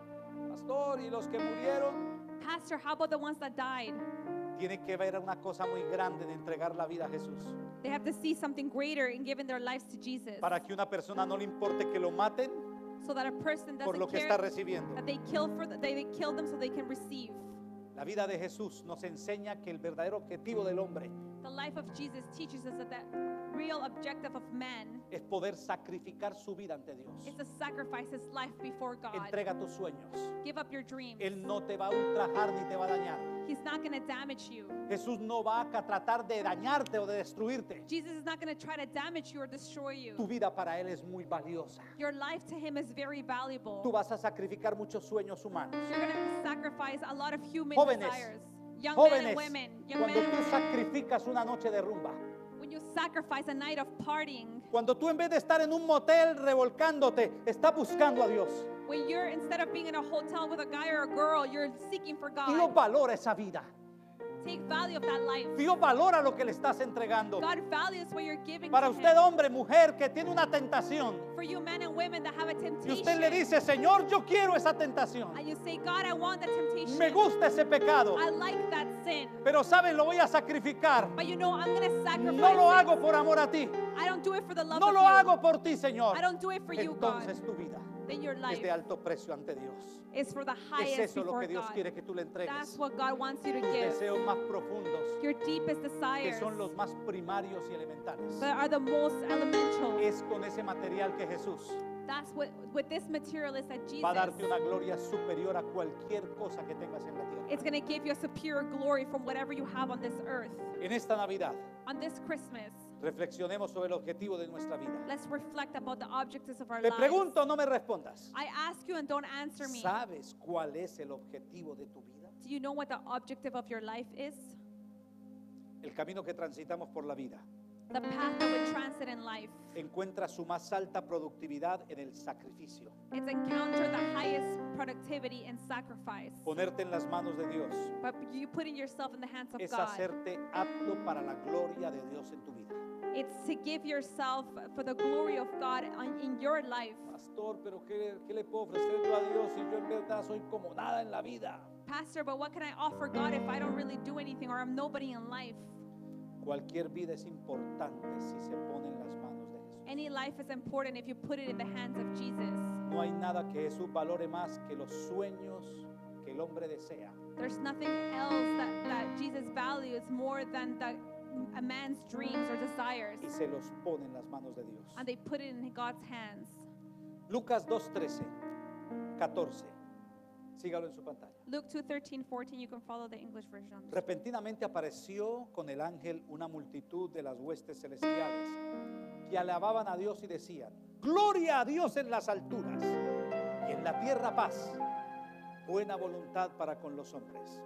Speaker 1: Pastor, y los que murieron,
Speaker 2: Pastor, how about the ones that died?
Speaker 1: tienen que ver una cosa muy grande de entregar la vida a Jesús.
Speaker 2: They have to see something greater in giving their lives to Jesus.
Speaker 1: Para que una persona no le importe que lo maten
Speaker 2: So that a person
Speaker 1: por
Speaker 2: doesn't
Speaker 1: lo que
Speaker 2: care
Speaker 1: está recibiendo.
Speaker 2: that they kill they kill them so they can receive.
Speaker 1: La vida de Jesús nos enseña que el verdadero objetivo del hombre
Speaker 2: The life of Jesus teaches us that the real objective of man
Speaker 1: es poder sacrificar su vida ante Dios.
Speaker 2: is to sacrifice his life before God.
Speaker 1: Entrega tus sueños.
Speaker 2: Give up your dreams.
Speaker 1: Él no te va a ultrajar ni te va a dañar.
Speaker 2: He's not going to damage you.
Speaker 1: Jesús no va a tratar de dañarte o de destruirte.
Speaker 2: Jesus is not going to try to damage you or destroy you.
Speaker 1: Tu vida para Él es muy valiosa.
Speaker 2: Your life to him is very valuable.
Speaker 1: Tú vas a sacrificar muchos sueños humanos.
Speaker 2: You're going to sacrifice a lot of human
Speaker 1: Jóvenes,
Speaker 2: desires. Young men
Speaker 1: Jóvenes,
Speaker 2: and women. Young
Speaker 1: cuando
Speaker 2: men
Speaker 1: tú
Speaker 2: and women.
Speaker 1: sacrificas una noche de rumba,
Speaker 2: When you sacrifice a night of partying,
Speaker 1: cuando tú en vez de estar en un motel revolcándote, estás buscando a Dios.
Speaker 2: when you're instead of being in a hotel with a guy or a girl, you're seeking for
Speaker 1: Dios
Speaker 2: God.
Speaker 1: valora esa vida.
Speaker 2: Take value of that life.
Speaker 1: Dios valora lo que le estás entregando.
Speaker 2: God values what you're giving
Speaker 1: Para
Speaker 2: to
Speaker 1: usted,
Speaker 2: him.
Speaker 1: hombre, mujer, que tiene una tentación,
Speaker 2: For you men and women that have a
Speaker 1: y
Speaker 2: temptation,
Speaker 1: usted le dice, Señor, yo quiero esa tentación.
Speaker 2: and you say, God, I want that temptation.
Speaker 1: Me gusta ese pecado,
Speaker 2: I like that sin.
Speaker 1: pero saben, lo voy a sacrificar.
Speaker 2: But you know, I'm going to sacrifice
Speaker 1: No lo
Speaker 2: it.
Speaker 1: hago por amor a ti.
Speaker 2: I don't do it for the love
Speaker 1: No
Speaker 2: of
Speaker 1: lo
Speaker 2: you.
Speaker 1: hago por ti, Señor.
Speaker 2: I don't do it for you, God.
Speaker 1: Entonces tu vida
Speaker 2: then your life
Speaker 1: es de alto precio ante Dios.
Speaker 2: is for the
Speaker 1: Es
Speaker 2: highest
Speaker 1: eso lo
Speaker 2: before
Speaker 1: que Dios
Speaker 2: God.
Speaker 1: quiere que tú le
Speaker 2: That's
Speaker 1: entregues.
Speaker 2: what God wants you to
Speaker 1: Tus
Speaker 2: give.
Speaker 1: deseos más profundos,
Speaker 2: Your deepest
Speaker 1: que
Speaker 2: desires
Speaker 1: son los más primarios y elementales.
Speaker 2: that are the most elemental.
Speaker 1: Es con ese material que Jesús
Speaker 2: That's what with this materialist that Jesus
Speaker 1: va a darte una gloria superior a cualquier cosa que tengas en la
Speaker 2: it's
Speaker 1: tierra.
Speaker 2: going to give you a superior glory from whatever you have on this earth.
Speaker 1: En esta Navidad,
Speaker 2: On this Christmas,
Speaker 1: reflexionemos sobre el objetivo de nuestra vida.
Speaker 2: let's reflect about the objectives of our
Speaker 1: Te
Speaker 2: lives.
Speaker 1: pregunto, no me respondas.
Speaker 2: I ask you and don't answer me.
Speaker 1: ¿Sabes cuál es el objetivo de tu vida?
Speaker 2: Do you know what the objective of your life is?
Speaker 1: El camino que transitamos por la vida
Speaker 2: The path that we transit in life.
Speaker 1: encuentra su más alta productividad en el sacrificio.
Speaker 2: It's encounter the highest productivity and sacrifice.
Speaker 1: Ponerte en las manos de Dios
Speaker 2: But you putting yourself in the hands of
Speaker 1: es
Speaker 2: God.
Speaker 1: hacerte apto para la gloria de Dios en tu vida.
Speaker 2: It's to give yourself for the glory of God in your life.
Speaker 1: Pastor, pero ¿qué le puedo ofrecer yo a Dios si yo en verdad soy como nada en la vida?
Speaker 2: Pastor, but what can I offer God if I don't really do anything or I'm nobody in life?
Speaker 1: Cualquier vida es importante si se pone en las manos de Jesús.
Speaker 2: Any life is important if you put it in the hands of Jesus.
Speaker 1: No hay nada que Jesús valore más que los sueños que el hombre desea.
Speaker 2: There's nothing else that Jesus values more than a man's dreams or desires.
Speaker 1: Y se los pone en las manos de Dios.
Speaker 2: And they put it in God's hands.
Speaker 1: Lucas 2:13, 14. Sígalo en su pantalla.
Speaker 2: Luke 2:13, 14, you can follow the English version on this.
Speaker 1: Repentinamente apareció con el ángel una multitud de las huestes celestiales que alababan a Dios y decían: Gloria a Dios en las alturas y en la tierra paz, buena voluntad para con los hombres.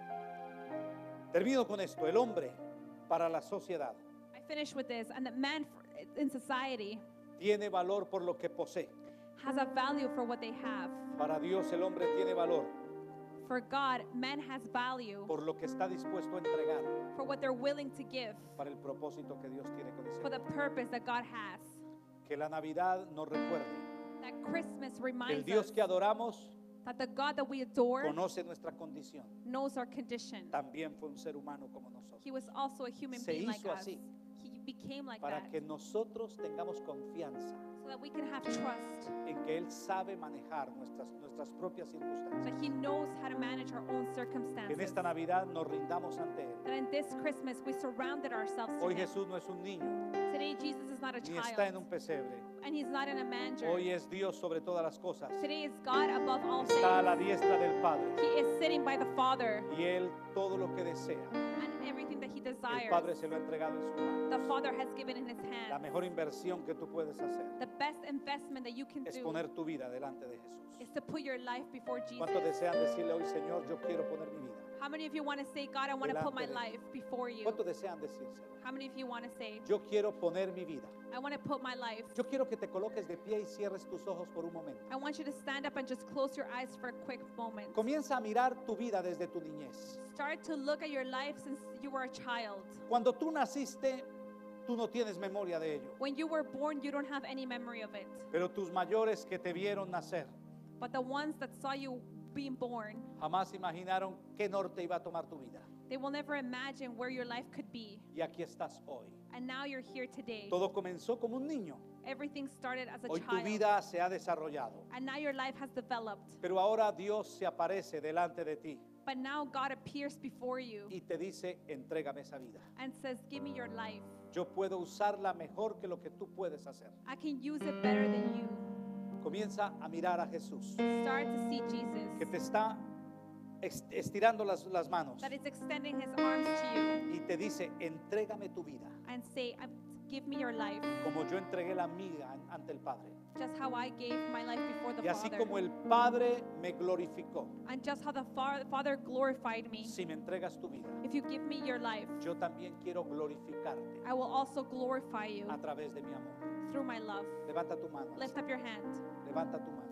Speaker 1: Termino con esto. El hombre para la sociedad
Speaker 2: I finish with this. And that man in society
Speaker 1: tiene valor por lo que posee.
Speaker 2: has a value for what they have.
Speaker 1: Para Dios el hombre tiene valor
Speaker 2: For God, man has value
Speaker 1: por lo que está dispuesto a entregar
Speaker 2: for what they're willing to give,
Speaker 1: para el propósito que Dios tiene con ese
Speaker 2: for the
Speaker 1: hombre.
Speaker 2: purpose that God has.
Speaker 1: Que la Navidad nos recuerde
Speaker 2: That Christmas
Speaker 1: que el
Speaker 2: reminds
Speaker 1: Dios
Speaker 2: us
Speaker 1: que adoramos
Speaker 2: that the God that we adore
Speaker 1: conoce nuestra condición.
Speaker 2: knows our condition.
Speaker 1: También fue un ser humano como nosotros.
Speaker 2: He was also a human
Speaker 1: Se
Speaker 2: being like
Speaker 1: hizo
Speaker 2: us.
Speaker 1: así.
Speaker 2: He became like
Speaker 1: Para
Speaker 2: that
Speaker 1: que nosotros tengamos confianza
Speaker 2: so that we can have trust,
Speaker 1: en que Él sabe manejar nuestras propias
Speaker 2: that
Speaker 1: circunstancias.
Speaker 2: He knows how to manage our own
Speaker 1: Que en
Speaker 2: circumstances.
Speaker 1: esta Navidad nos rindamos ante Él.
Speaker 2: That in this Christmas we surrounded ourselves to
Speaker 1: Hoy
Speaker 2: Him.
Speaker 1: Jesús no es un niño,
Speaker 2: Today Jesus is not a
Speaker 1: ni está en
Speaker 2: child,
Speaker 1: un pesebre.
Speaker 2: and He's not in a manger.
Speaker 1: Hoy es Dios sobre todas las cosas.
Speaker 2: Today is God above all
Speaker 1: Está a la
Speaker 2: things.
Speaker 1: diestra del Padre.
Speaker 2: He is sitting by the Father,
Speaker 1: Y Él todo lo que desea,
Speaker 2: and everything that He
Speaker 1: el Padre
Speaker 2: desires,
Speaker 1: se lo ha entregado en su mano.
Speaker 2: the Father has given in His
Speaker 1: La
Speaker 2: hands.
Speaker 1: mejor inversión que tú puedes hacer
Speaker 2: The best investment that you can
Speaker 1: es
Speaker 2: do
Speaker 1: poner tu vida delante de Jesús.
Speaker 2: is to put your life before Jesus.
Speaker 1: ¿Cuántos desean decirle hoy, Señor, yo quiero poner mi vida?
Speaker 2: How many of you want to say, God, I want to put my
Speaker 1: Delante de
Speaker 2: life before you?
Speaker 1: ¿Cuántos desean decírselo?
Speaker 2: How many of you want to say,
Speaker 1: Yo quiero poner mi vida.
Speaker 2: I want to put my life?
Speaker 1: Yo quiero que te coloques de pie y cierres tus ojos por un momento.
Speaker 2: I want you to stand up and just close your eyes for a quick moment.
Speaker 1: Comienza a mirar tu vida desde tu niñez.
Speaker 2: Start to look at your life since you were a child.
Speaker 1: Cuando tú naciste, tú no tienes memoria de ello.
Speaker 2: When you were born, you don't have any memory of it.
Speaker 1: Pero tus mayores que te vieron nacer
Speaker 2: But the ones that saw you being born,
Speaker 1: jamás imaginaron qué norte iba a tomar tu vida.
Speaker 2: they will never imagine where your life could be.
Speaker 1: Y aquí estás hoy.
Speaker 2: And now you're here today.
Speaker 1: Todo comenzó como un niño.
Speaker 2: Everything started as a
Speaker 1: Hoy tu
Speaker 2: child.
Speaker 1: vida se ha desarrollado.
Speaker 2: And now your life has developed.
Speaker 1: Pero ahora Dios se aparece delante de ti
Speaker 2: But now God appears before you
Speaker 1: y te dice, entrégame esa vida.
Speaker 2: and says, give me your life.
Speaker 1: Yo puedo usarla mejor que lo que tú puedes hacer.
Speaker 2: I can use it better than you.
Speaker 1: Comienza a mirar a Jesús,
Speaker 2: Start to see Jesus
Speaker 1: que te está estirando las manos
Speaker 2: that is extending His arms to you
Speaker 1: y te dice, entrégame tu vida,
Speaker 2: and say, give me your life,
Speaker 1: como yo entregué la mía ante el Padre.
Speaker 2: just how I gave my life before the
Speaker 1: Y así
Speaker 2: Father.
Speaker 1: como el Padre me glorificó,
Speaker 2: And just how the Father glorified me.
Speaker 1: si me entregas tu vida,
Speaker 2: If you give me your life,
Speaker 1: yo también quiero glorificarte
Speaker 2: I will also glorify you
Speaker 1: a través de mi amor.
Speaker 2: through my love.
Speaker 1: Levanta tu mano,
Speaker 2: Lift up your hand.
Speaker 1: levanta tu mano.